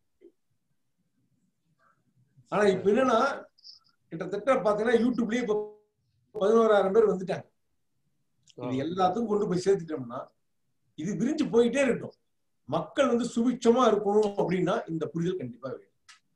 ஆனா இப்ப என்னன்னா, கிட்டத்தட்ட பாத்தீங்கன்னா யூடியூப்லயே இப்ப பதினோராயிரம் பேர் வந்துட்டாங்க. இது எல்லாத்துக்கும் கொண்டு போய் சேர்த்துட்டோம்னா இது விரிஞ்சு போயிட்டே இருக்கும். மக்கள் வந்து சுபிட்சமா இருக்கணும் அப்படின்னா இந்த புரிதல் கண்டிப்பா வேணும்.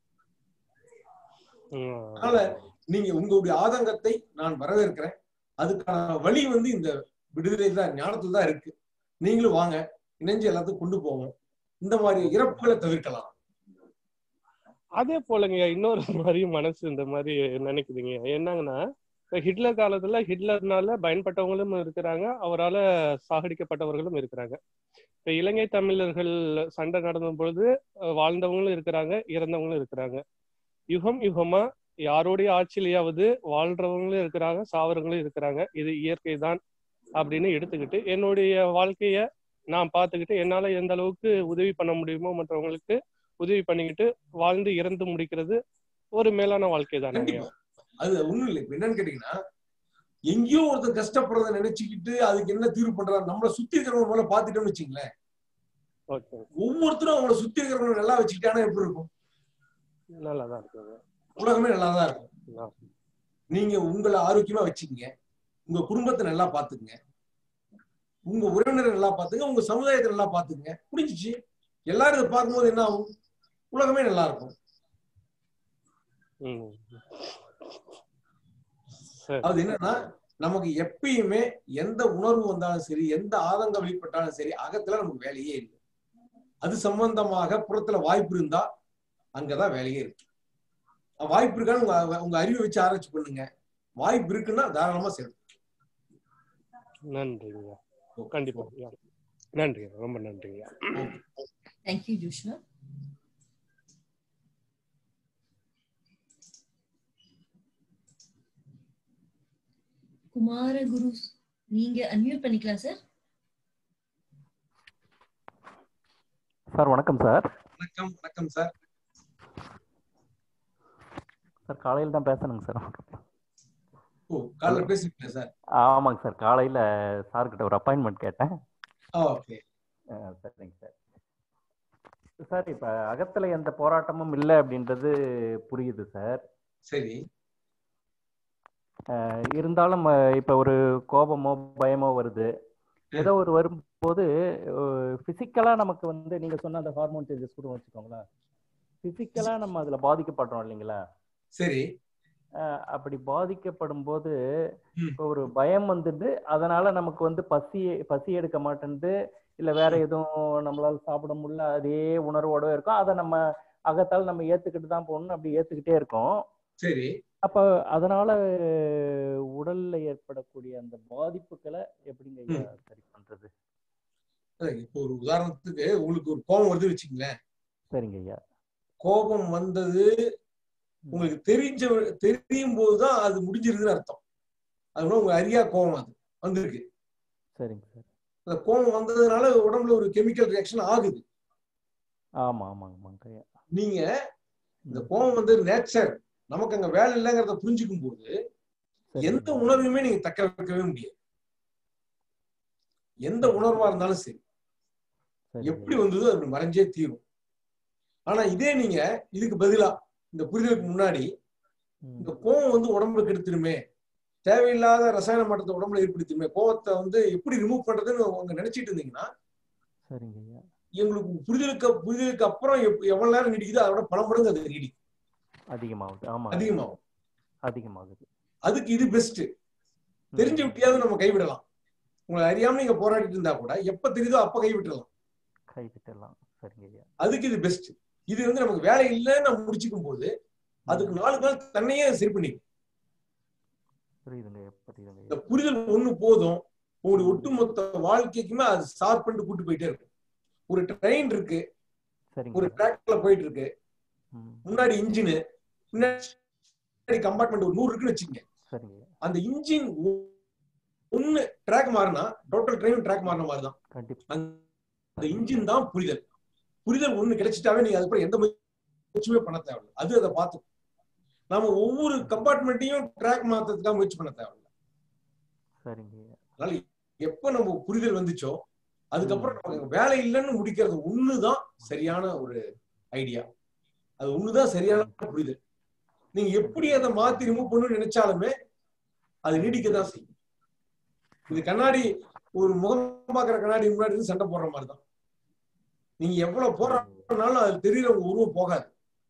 அதனால நீங்க உங்களுடைய ஆதங்கத்தை நான் வரவேற்கிறேன். அதுக்கான வழி வந்து இந்த விடுதலை தான், ஞானத்துல தான் இருக்கு. நீங்களும் வாங்க, இணைஞ்சு எல்லாத்துக்கும் கொண்டு போவோம். இந்த மாதிரி இறப்புகளை தவிர்க்கலாம். அதே போலங்க இன்னொரு மாதிரி மனசு இந்த மாதிரி நினைக்குதுங்க. என்னங்கன்னா, ஹிட்லர் காலத்துல ஹிட்லர்னால பயன்பட்டவங்களும் இருக்கிறாங்க, அவரால சாகடிக்கப்பட்டவர்களும் இருக்கிறாங்க. இப்ப இலங்கை தமிழர்கள் சண்டை நடந்த பொழுது வாழ்ந்தவங்களும் இருக்கிறாங்க, இறந்தவங்களும் இருக்கிறாங்க. யுகம் யுகமா யாருடைய ஆட்சியிலேயாவது வாழ்றவங்களும் இருக்கிறாங்க, சாவறவங்களும் இருக்கிறாங்க. இது இயற்கை தான் அப்படின்னு எடுத்துக்கிட்டு என்னுடைய வாழ்க்கைய நான் பார்த்துக்கிட்டு என்னால எந்த அளவுக்கு உதவி பண்ண முடியுமோ மற்றவங்களுக்கு உதவி பண்ணிக்கிட்டு வாழ்ந்து இறந்து முடிக்கிறது ஒரு மேலான வாழ்க்கை தானே. அது ஒண்ணும் இல்லை. இப்ப என்னன்னு கேட்டீங்கன்னா, எங்கேயோ ஒருத்தர் கஷ்டப்படுறத நினைச்சுக்கிட்டு அதுக்கு என்ன தீர்வு பண்றாரு, நம்மளை சுத்தி இருக்கிறவங்க மேல பாத்துட்டோம்னு வச்சுங்களேன், ஒவ்வொருத்தரும் அவங்கள சுத்தி இருக்கிறவங்க நல்லா வச்சுக்கிட்டானா எப்படி இருக்கும்? நல்லாதான் இருக்குங்க, உலகமே நல்லாதான் இருக்கும். நீங்க உங்களை ஆரோக்கியமா வச்சுக்கங்க, உங்க குடும்பத்தை நல்லா பாத்துக்குங்க, உங்க உறவினரை நல்லா பாத்துங்க, உங்க சமுதாயத்தை நல்லா பாத்துக்குங்க, புரிஞ்சிச்சு. எல்லாரும் இதை பார்க்கும்போது என்ன ஆகும், உலகமே நல்லா இருக்கும். அது என்னன்னா, நமக்கு எப்பயுமே எந்த உணர்வு வந்தாலும் சரி, எந்த ஆதங்கம் வெளிப்பட்டாலும் சரி, அகத்துல நமக்கு வேலையே இல்லை. அது சம்பந்தமாக புறத்துல வாய்ப்பு இருந்தா அங்கதான் வேலையே இருக்கு. வாய்ப்பு இருக்கான்னு உங்க உங்க அறிவை வச்சு ஆராய்ச்சி பண்ணுங்க. வாய்ப்பு இருக்குன்னா தாராளமா சரி. நன்றிங்க, கண்டிப்பா நன்றிங்க, ரொம்ப நன்றிங்க. தேங்க்யூ ஜோஷ்னா. குமாரகுரு நீங்க அன்மியூட் பண்ணிக்கலாம் சார். சார் வணக்கம் சார். வணக்கம் வணக்கம் சார். சார் காலையில் தான் பேசணுங்க சார். ஓ, காலையில பேசிட்டீங்களா சார்? ஆமாங்க சார், காலையில சார் கிட்ட ஒரு அப்பாயின்மெண்ட் கேட்டேன். ஓகே சரிங்க சார். சார் இப்ப அகத்துல எந்த போராட்டமும் இல்லை அப்படின்றது புரியுது சார். சரி. இருந்தாலும் இப்ப ஒரு கோபமோ பயமோ வருது, ஏதோ ஒரு வரும்போது பிசிக்கலா நமக்கு வந்து நீங்க சொன்ன அந்த ஹார்மோன் சேஞ்சஸ் கூட வச்சுக்கோங்களேன், பிசிக்கலா நம்ம அதுல பாதிக்கப்படுறோம் இல்லைங்களா? சரி. அப்படி பாதிக்கப்படும் போது இப்போ ஒரு பயம் வந்துட்டு அதனால நமக்கு வந்து பசி பசி எடுக்க மாட்டேன்து, இல்ல வேற எதுவும் நம்மளால சாப்பிட முடியல, அதே உணர்வோட இருக்கும். அதை நம்ம அகத்தால் நம்ம ஏத்துக்கிட்டு தான் போகணும், அப்படி ஏத்துக்கிட்டே இருக்கோம். சரி. அப்ப அதனால உடல்ல ஏற்படக்கூடிய அந்த பாதிப்புகளை எப்படிங்க ஐயா சரி பண்றது? இப்போ ஒரு உதாரணத்துக்கு உங்களுக்கு ஒரு கோபம் வருது வச்சுங்களேன். சரிங்க ஐயா. கோபம் வந்தது உங்களுக்கு தெரிஞ்ச தெரியும் போதுதான் அது முடிஞ்சிருக்குன்னு அர்த்தம். அது உங்க அறியா கோபம் அது வந்திருக்கு. சரிங்க சார். அந்த கோபம் வந்ததுனால உடம்புல ஒரு கெமிக்கல் ரியாக்ஷன் ஆகுது. ஆமா ஆமாங்க. நீங்க இந்த கோபம் வந்து நேச்சர், நமக்கு அங்க வேலை இல்லைங்கிறத புரிஞ்சுக்கும் போது எந்த உணர்வுமே நீங்க தக்க வைக்கவே முடியாது. எந்த உணர்வா இருந்தாலும் சரி, எப்படி வந்ததோ அது மறைஞ்சே தீரும். ஆனா இதே நீங்க இதுக்கு பதிலா இந்த புரிதலுக்கு முன்னாடி இந்த கோபம் வந்து உடம்புல கெடுத்துருமே, தேவையில்லாத ரசாயன மாற்றத்தை உடம்புல ஏற்படுத்திருமே, கோபத்தை வந்து எப்படி ரிமூவ் பண்றதுன்னு அவங்க நினைச்சிட்டு இருந்தீங்கன்னா எங்களுக்கு புரிதலுக்கு புரிதலுக்கு அப்புறம் எவ்வளவு நேரம் நீடிக்குதோ அதோட பல மடங்கு அது நீடிக்கும், அதிகமாகுது. ஆமா, அதிகமாகும் அதிகமாகுது. அதுக்கு இது பெஸ்ட். தெரிஞ்சு விட்டியாவது நம்ம கைவிடலாம். உங்களை அறியாம நீங்க போராடிட்டு இருந்தா கூட எப்ப தெரியுதோ அப்ப கைவிட்டுலாம் கைவிட்டலாம். சரிங்க. அதுக்கு இது பெஸ்ட். இது வந்து நமக்கு வேலை இல்லைன்னு நம்ம முடிச்சுக்கும் போது அதுக்கு நாலு நாள் தன்னையே சரி பண்ணிக்கும். இந்த புரிதல் ஒண்ணு போதும், உங்களுடைய ஒட்டுமொத்த வாழ்க்கைக்குமே அது ஷார்ப் பண்ணிட்டு கூட்டு போயிட்டே இருக்கும். ஒரு ட்ரெயின் இருக்கு, ஒரு ட்ராக்ல போயிட்டு இருக்கு, முன்னாடி இன்ஜின், பின்னாடி கம்பார்ட்மெண்ட் ஒரு நூறு இருக்குன்னு வச்சுக்கோங்க. அந்த இன்ஜின் ஒண்ணு ட்ராக் மாறினா டோட்டல் ட்ரெயின் ட்ராக் மாறின மாதிரிதான். அந்த இன்ஜின் தான் புரிதல். புரிதல் ஒண்ணு கிடைச்சிட்டாவே நீங்க அதுக்கப்புறம் எந்த முயற்சியுமே பண்ண தேவையில்லை, அது அதை பார்த்து. நாம ஒவ்வொரு கம்பார்ட்மெண்ட்டையும் ட்ராக் மாற்றத்துக்காக முயற்சி பண்ண தேவையில்லை. அதனால எப்ப நம்ம புரிதல் வந்துச்சோ அதுக்கப்புறம் நமக்கு வேலை இல்லைன்னு முடிக்கிறது ஒண்ணுதான் சரியான ஒரு ஐடியா. அது ஒண்ணுதான் சரியான புரிதல். நீங்க எப்படி அதை மாத்தி ரிமூவ் பண்ணணும்னு நினைச்சாலுமே அது நீடிக்கதான் செய்யும். இது கண்ணாடி, ஒரு முகம் பாக்குற கண்ணாடி முன்னாடி இருந்து சண்டை போடுற மாதிரிதான். நீங்க எவ்வளவு போராடினாலும் அது தெரியற உங்க உருவம் போகாது.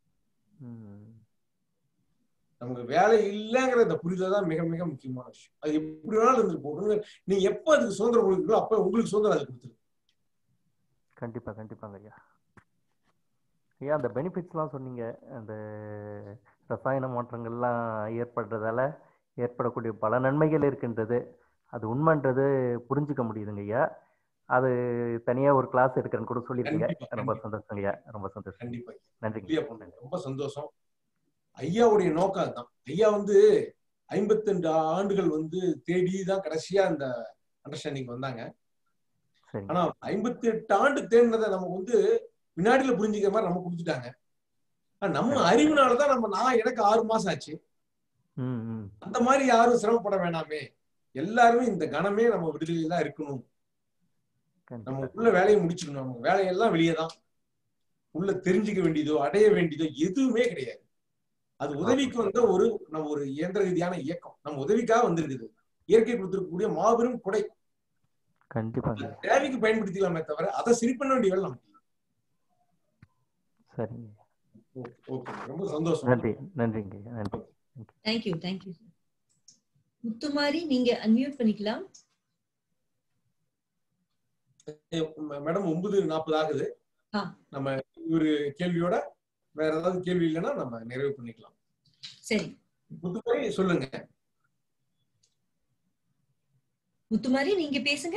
நமக்கு வேலை இல்லைங்கிற இந்த புரிதல் தான் மிக மிக முக்கியமான விஷயம். அது எப்படி வேணாலும் இருந்து போகணுங்க. நீங்க எப்ப அதுக்கு சுதந்திரம் கொடுக்குறீங்களோ அப்ப உங்களுக்கு சுதந்திரம் அது கொடுத்துரு. கண்டிப்பா கண்டிப்பாங்க ஐயா. ஐயா அந்த பெனிஃபிட்ஸ் எல்லாம் சொன்னீங்க, அந்த ரசாயன மாற்றங்கள்லாம் ஏற்படுறதால ஏற்படக்கூடிய பல நன்மைகள் இருக்கின்றது, அது உண்மைன்றது புரிஞ்சுக்க முடியுதுங்க ஐயா. அது தனியா ஒரு கிளாஸ் எடுக்கிறேன்னு கூட சொல்லிருக்கீங்க. ரொம்ப சந்தோஷம் ஐயா, ரொம்ப சந்தோஷம். கண்டிப்பா நன்றி. ரொம்ப சந்தோஷம். ஐயாவுடைய நோக்கம் அதுதான். ஐயா வந்து ஐம்பத்தி ரெண்டு ஆண்டுகள் வந்து தேடிதான் கடைசியா இந்த அண்டர்ஸ்டாண்டிங் வந்தாங்க. ஆனா ஐம்பத்தி எட்டு ஆண்டு தேடினதை நம்ம வந்து வினாடியில புரிஞ்சுக்கிற மாதிரி நம்ம கொடுத்துட்டாங்க. நம்ம அறிவுனாலதான் நம்ம நான் எனக்கு ஆறு மாசம் ஆச்சு. அந்த மாதிரி யாரும் சிரமப்பட வேணாமே, எல்லாருமே இந்த கணமே நம்ம விடுதலையில தான் இருக்கணும். நம்ம உள்ள வேலையை முடிச்சுக்கணும். நம்ம வேலையெல்லாம் வெளியேதான். உள்ள தெரிஞ்சுக்க வேண்டியதோ அடைய வேண்டியதோ எதுவுமே கிடையாது. அது உதவிக்கு வந்த ஒரு நம்ம ஒரு இயந்திர ரீதியான இயக்கம், நம்ம உதவிக்காக வந்திருக்குது. இயற்கை கொடுத்திருக்கக்கூடிய மாபெரும் கொடை. கண்டிப்பா தேவைக்கு பயன்படுத்திக்கலாமே தவிர அதை சரி பண்ண வேண்டிய வேலை நமக்கு. சரிங்க. ஓகே, ரொம்ப சந்தோஷம். நன்றி நன்றிங்க. நன்றி. Thank you thank you. முத்துமாரி நீங்க அன்மியூட் பண்ணிக்கலாம். மேடம் ஒன்பது நாற்பது ஆகுது. நம்ம ஒரு கேள்வியோட வேற ஏதாவது கேள்வி இல்லைன்னா நம்ம நிறைவு பண்ணிக்கலாம். சரி முத்துமாரி சொல்லுங்க. முத்துமாரி நீங்க பேசுங்க.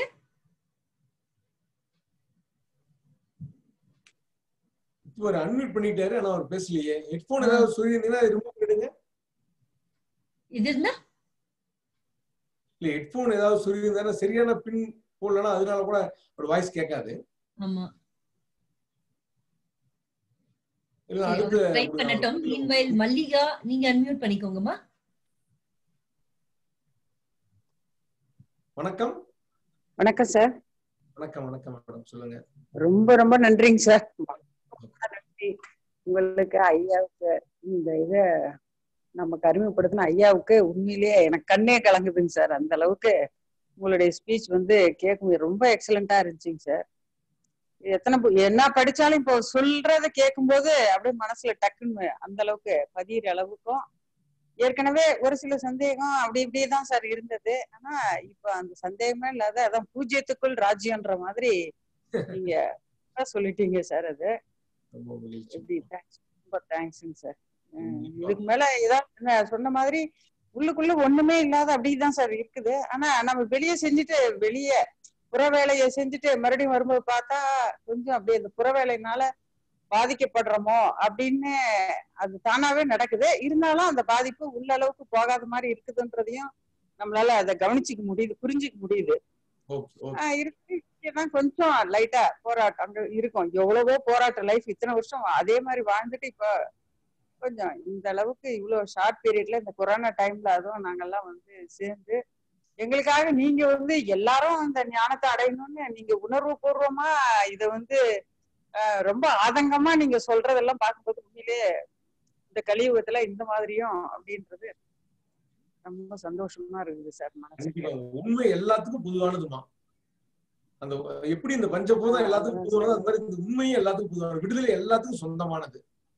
ஒரு அன்மியூட் பண்ணிட்டாரு, ஆனா அவர் பேசலையே. ஹெட்போன் ஏதாவது சொல்லிருந்தீங்கன்னா ரிமூவ் பண்ணிடுங்க. இது இருந்தா இல்ல, ஹெட்போன் ஏதாவது சொல்லியிருந்தா சரியான பின் போடலன்னா அதனால கூட ஒரு வாய்ஸ் கேட்காது. ஆமா, இல்ல அடுத்து ட்ரை பண்ணட்டும். மீன்வைல் மல்லிகா நீங்க அன்மியூட் பண்ணிக்கோங்கம்மா. வணக்கம். வணக்கம் சார். வணக்கம் வணக்கம் மேடம், சொல்லுங்க. ரொம்ப ரொம்ப நன்றிங்க சார். நன்றி உங்களுக்கு, ஐயாவுக்கு இந்த இத நமக்கு அறிமுகப்படுத்தின ஐயாவுக்கு உண்மையிலேயே எனக்கு கண்ணே கலங்குதுங்க சார். அந்த அளவுக்கு உங்களுடைய ஸ்பீச் வந்து கேட்கும் ரொம்ப எக்ஸலண்டா இருந்துச்சுங்க சார். எத்தனை என்ன படிச்சாலும் இப்போ சொல்றத கேட்கும் போது அப்படியே மனசுல டக்குன்னு அந்த அளவுக்கு பதிகிற அளவுக்கும் ஏற்கனவே ஒரு சில சந்தேகம் அப்படி இப்படிதான் சார் இருந்தது. ஆனா இப்ப அந்த சந்தேகமே இல்லாத அதான் பூஜ்ஜியத்துக்குள் ராஜ்யம்ன்ற மாதிரி நீங்க சொல்லிட்டீங்க சார். அது எப்படி தேங்க்ஸ், ரொம்ப தேங்க்ஸுங்க சார். இதுக்கு மேல ஏதாவது சொன்ன மாதிரி உள்ளுக்குள்ள ஒண்ணுமே இல்லாத அப்படிதான் சார் இருக்குது. ஆனா நம்ம வெளியே செஞ்சுட்டு வெளியே புற வேலையை செஞ்சுட்டு மறுபடியும் வரும்போது பார்த்தா கொஞ்சம் அப்படியே அந்த புற வேலையினால பாதிக்கப்படுறோமோ அப்படின்னு அது தானாவே நடக்குது. இருந்தாலும் அந்த பாதிப்பு உள்ள அளவுக்கு போகாத மாதிரி இருக்குதுன்றதையும் நம்மளால அதை கவனிச்சுக்க முடியுது, புரிஞ்சுக்க முடியுது. ஆஹ் இருக்கு கொஞ்சம் லைட்டா போராட்டம் அங்க இருக்கும். எவ்வளவோ போராட்டம் லைஃப் இத்தனை வருஷம் அதே மாதிரி வாழ்ந்துட்டு இப்ப கொஞ்சம் இந்த அளவுக்கு இவ்வளவு ஷார்ட் பீரியட்ல இந்த கொரோனா டைம்ல அதுவும் நாங்கெல்லாம் வந்து சேர்ந்து எங்களுக்காக நீங்க வந்து எல்லாரும் அந்த ஞானத்தை அடையணும்னு நீங்க உணர்வு பூர்வமா இதை வந்து ரொம்ப ஆதங்கமா நீங்க சொல்றதெல்லாம் பார்க்கும்போது உண்மையிலே இந்த கலியுகத்துல இந்த மாதிரியும் அப்படின்றது ரொம்ப சந்தோஷமா இருக்குது சார். மனசுக்கு உண்மை எல்லாத்துக்கும் பொதுவானதுமா. அந்த எப்படி இந்த பஞ்சபூதம் எல்லாத்துக்கும் பொதுவானது, அந்த மாதிரி இந்த உண்மையும் எல்லாத்துக்கும் பொதுவானது, விடுதலை எல்லாத்துக்கும் சொந்தமானது.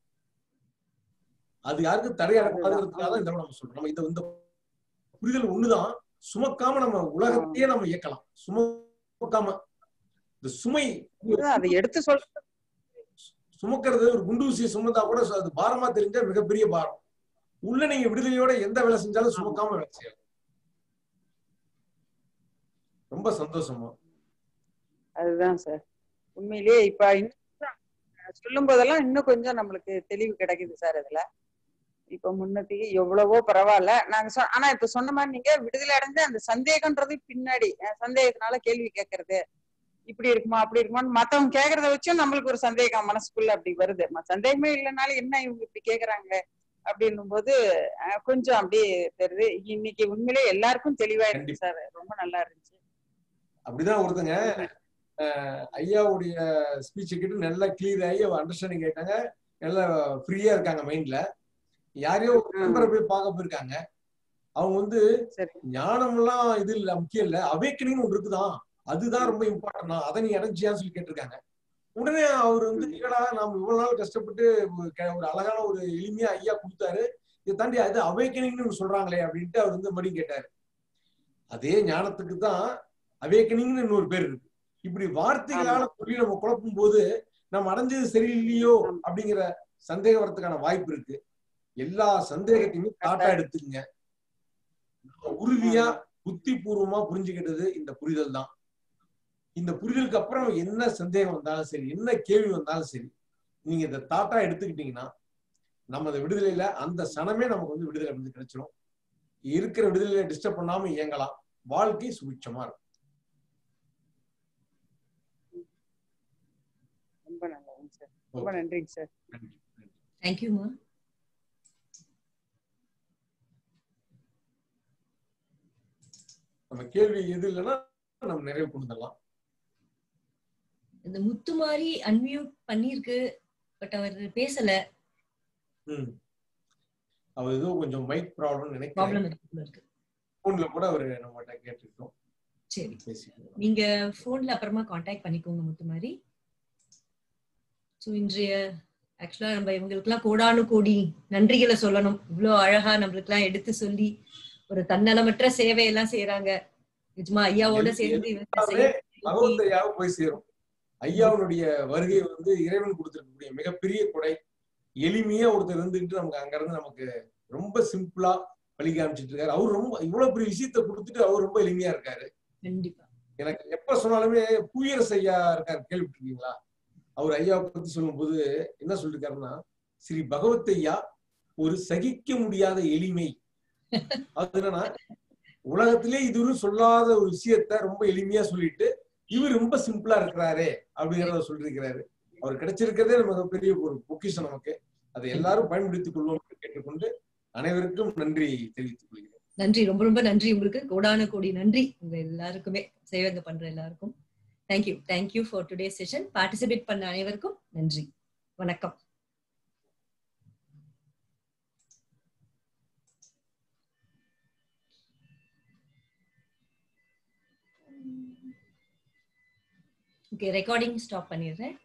அது யாருக்கும் தடையாடுறதுக்காக தான் இந்த நம்ம சொல்றோம். நம்ம இந்த இந்த புரிதல் ஒண்ணுதான். சுமக்காம நம்ம உலகத்தையே நம்ம இயக்கலாம். சுமக்காம இந்த சுமை அதை எடுத்து சொல்ற சுமக்கிறது ஒரு குண்டூசியை சுமந்தா கூட அது பாரமா தெரிஞ்சா மிகப்பெரிய பாரம். உள்ள நீங்க விடுதலையோட எந்த வேலை செஞ்சாலும் சுமக்காம வேலை செய்யலாம். ரொம்ப சந்தோஷமா. அதுதான் சார் உண்மையிலேயே இப்ப இன்னும் சொல்லும் போதெல்லாம் இன்னும் கொஞ்சம் நம்மளுக்கு தெளிவு கிடைக்குது சார். இதுல இப்ப முன்னத்துக்கு எவ்வளவோ பரவாயில்ல நாங்க சொ ஆனா இப்ப சொன்ன மாதிரி நீங்க விடுதலை அடைஞ்சு அந்த சந்தேகம்ன்றது பின்னாடி சந்தேகத்தினால கேள்வி கேட்கறது இப்படி இருக்குமா அப்படி இருக்குமான்னு மத்தவங்க கேக்குறத வச்சும் நம்மளுக்கு ஒரு சந்தேகம் மனசுக்குள்ள அப்படி வருது. சந்தேகமே இல்லைனாலும் என்ன இவங்க இப்படி கேக்குறாங்க அப்படின்னும் போது கொஞ்சம் அப்படியே தெரியுது. இன்னைக்கு உண்மையிலே எல்லாருக்கும் தெளிவா இருக்கு சார். ரொம்ப நல்லா இருந்துச்சு. அப்படிதான் ஒருத்தங்க ஐயாவுடைய ஸ்பீச்சை கேட்டு நல்லா கிளியர் ஆகி அண்டர்ஸ்டாண்டிங் கேட்டாங்க. நல்லா ஃப்ரீயா இருக்காங்க மைண்ட்ல. யாரையோ ஒரு நண்பரை போய் பார்க்க போயிருக்காங்க. அவங்க வந்து ஞானம் எல்லாம் இது இல்ல முக்கியம் இல்ல, அவேக்கனிங் ஒன்று இருக்குதான், அதுதான் ரொம்ப இம்பார்ட்டன்ட், அதை நீ அடைஞ்சியான்னு சொல்லி கேட்டிருக்காங்க. உடனே அவர் வந்து இல்லடா நாம இவ்வளவு நாள் கஷ்டப்பட்டு ஒரு அழகான ஒரு எளிமையா ஐயா கொடுத்தாரு, இதை தாண்டி அது அவேக்கனிங்னு சொல்றாங்களே அப்படின்ட்டு அவர் வந்து மறுபடியும் கேட்டாரு. அதே ஞானத்துக்கு தான் அவேக்கனிங்னு இன்னொரு பேர் இருக்கு. இப்படி வார்த்தைகளால சொல்லி நம்ம குழப்பும் போது நம்ம அடைஞ்சது சரியில்லையோ அப்படிங்கிற சந்தேகம் வரதுக்கான வாய்ப்பு இருக்கு. எல்லா சந்தேகத்தையுமே காட்டா எடுத்துக்கங்க. உறுதியா புத்தி பூர்வமா புரிஞ்சுக்கிட்டது இந்த புரிதல் தான். இந்த புரிதலுக்கு அப்புறம் என்ன சந்தேகம் வந்தாலும் சரி, என்ன கேள்வி வந்தாலும் சரி, நீங்க இந்த தாட்டா எடுத்துக்கிட்டீங்கன்னா நம்ம அந்த விடுதலையில அந்த சனமே நமக்கு வந்து விடுதலை வந்து கிடைச்சிடும். இருக்கிற விடுதலையில டிஸ்டர்ப் பண்ணாம இயங்கலாம். வாழ்க்கை சுபிட்சமா இருக்கும். ரொம்ப நல்லது சார். ரொம்ப நன்றிங்க சார். தேங்க்யூமா. நம்ம கேள்வி எது இல்லைன்னா நம்ம நிறைய கொண்டு வரலாம். இந்த முத்து மாதிரி அன்மியூட் பண்ணிருக்கு, பட் அவர் பேசல. ம் அவர் ஏதோ கொஞ்சம் மைக் ப்ராப்ளம் நினைக்கிறேன். போன்ல கூட அவர் நம்மகிட்ட கேட்டிருக்கோம். சரி, நீங்க போன்ல அப்புறமா கான்டாக்ட் பண்ணிக்கோங்க முத்து மாதிரி. ஸோ இன்றைய ஆக்சுவலா நம்ம இவங்களுக்கு எல்லாம் கோடானு கோடி நன்றிகளை சொல்லணும். இவ்வளவு அழகா நம்மளுக்கு எல்லாம் எடுத்து சொல்லி ஒரு தன்னலமற்ற சேவையெல்லாம் செய்யறாங்க. நிஜமா ஐயாவோட சேர்ந்து பகவத்தையாவை போய் சேரும். ஐயாவுடைய வருகை வந்து இறைவன் கொடுத்திருக்கக்கூடிய மிகப்பெரிய கொடை. எளிமையா ஒருத்தர் இருந்துகிட்டு நமக்கு அங்க இருந்து நமக்கு ரொம்ப சிம்பிளா வழி காமிச்சிட்டு இருக்காரு. அவர் ரொம்ப இவ்வளவு பெரிய விஷயத்த கொடுத்துட்டு அவர் ரொம்ப எளிமையா இருக்காரு. கண்டிப்பா எனக்கு எப்ப சொன்னாலுமே பூயரசு ஐயா இருக்காரு, கேள்விப்பட்டிருக்கீங்களா? அவர் ஐயாவை பத்தி சொல்லும் போது என்ன சொல்லிருக்காருன்னா, ஸ்ரீ பகவத் ஐயா ஒரு சகிக்க முடியாத எளிமை. அது என்னன்னா, உலகத்திலே இதுவரை சொல்லாத ஒரு விஷயத்த ரொம்ப எளிமையா சொல்லிட்டு இவர் ரொம்ப சிம்பிளா இருக்கிறாரே அப்படிங்கிறத சொல்லிருக்கிறாரு. அவர் கிடைச்சிருக்கிறதே நமக்கு பெரிய ஒரு பொக்கிஷம். நமக்கு அதை எல்லாரும் பயன்படுத்திக் கொள்வோம் கேட்டுக்கொண்டு அனைவருக்கும் நன்றி தெரிவித்துக் கொள்கிறேன். நன்றி, ரொம்ப ரொம்ப நன்றி. உங்களுக்கு கோடான கோடி நன்றி உங்க எல்லாருக்குமே, சேவைங்க பண்ற எல்லாருக்கும். Thank you thank you for today session. Participate பண்ண அனைவருக்கும் நன்றி. வணக்கம். ஓகே, ரெக்கார்டிங் ஸ்டாப் பண்ணிடுறேன்.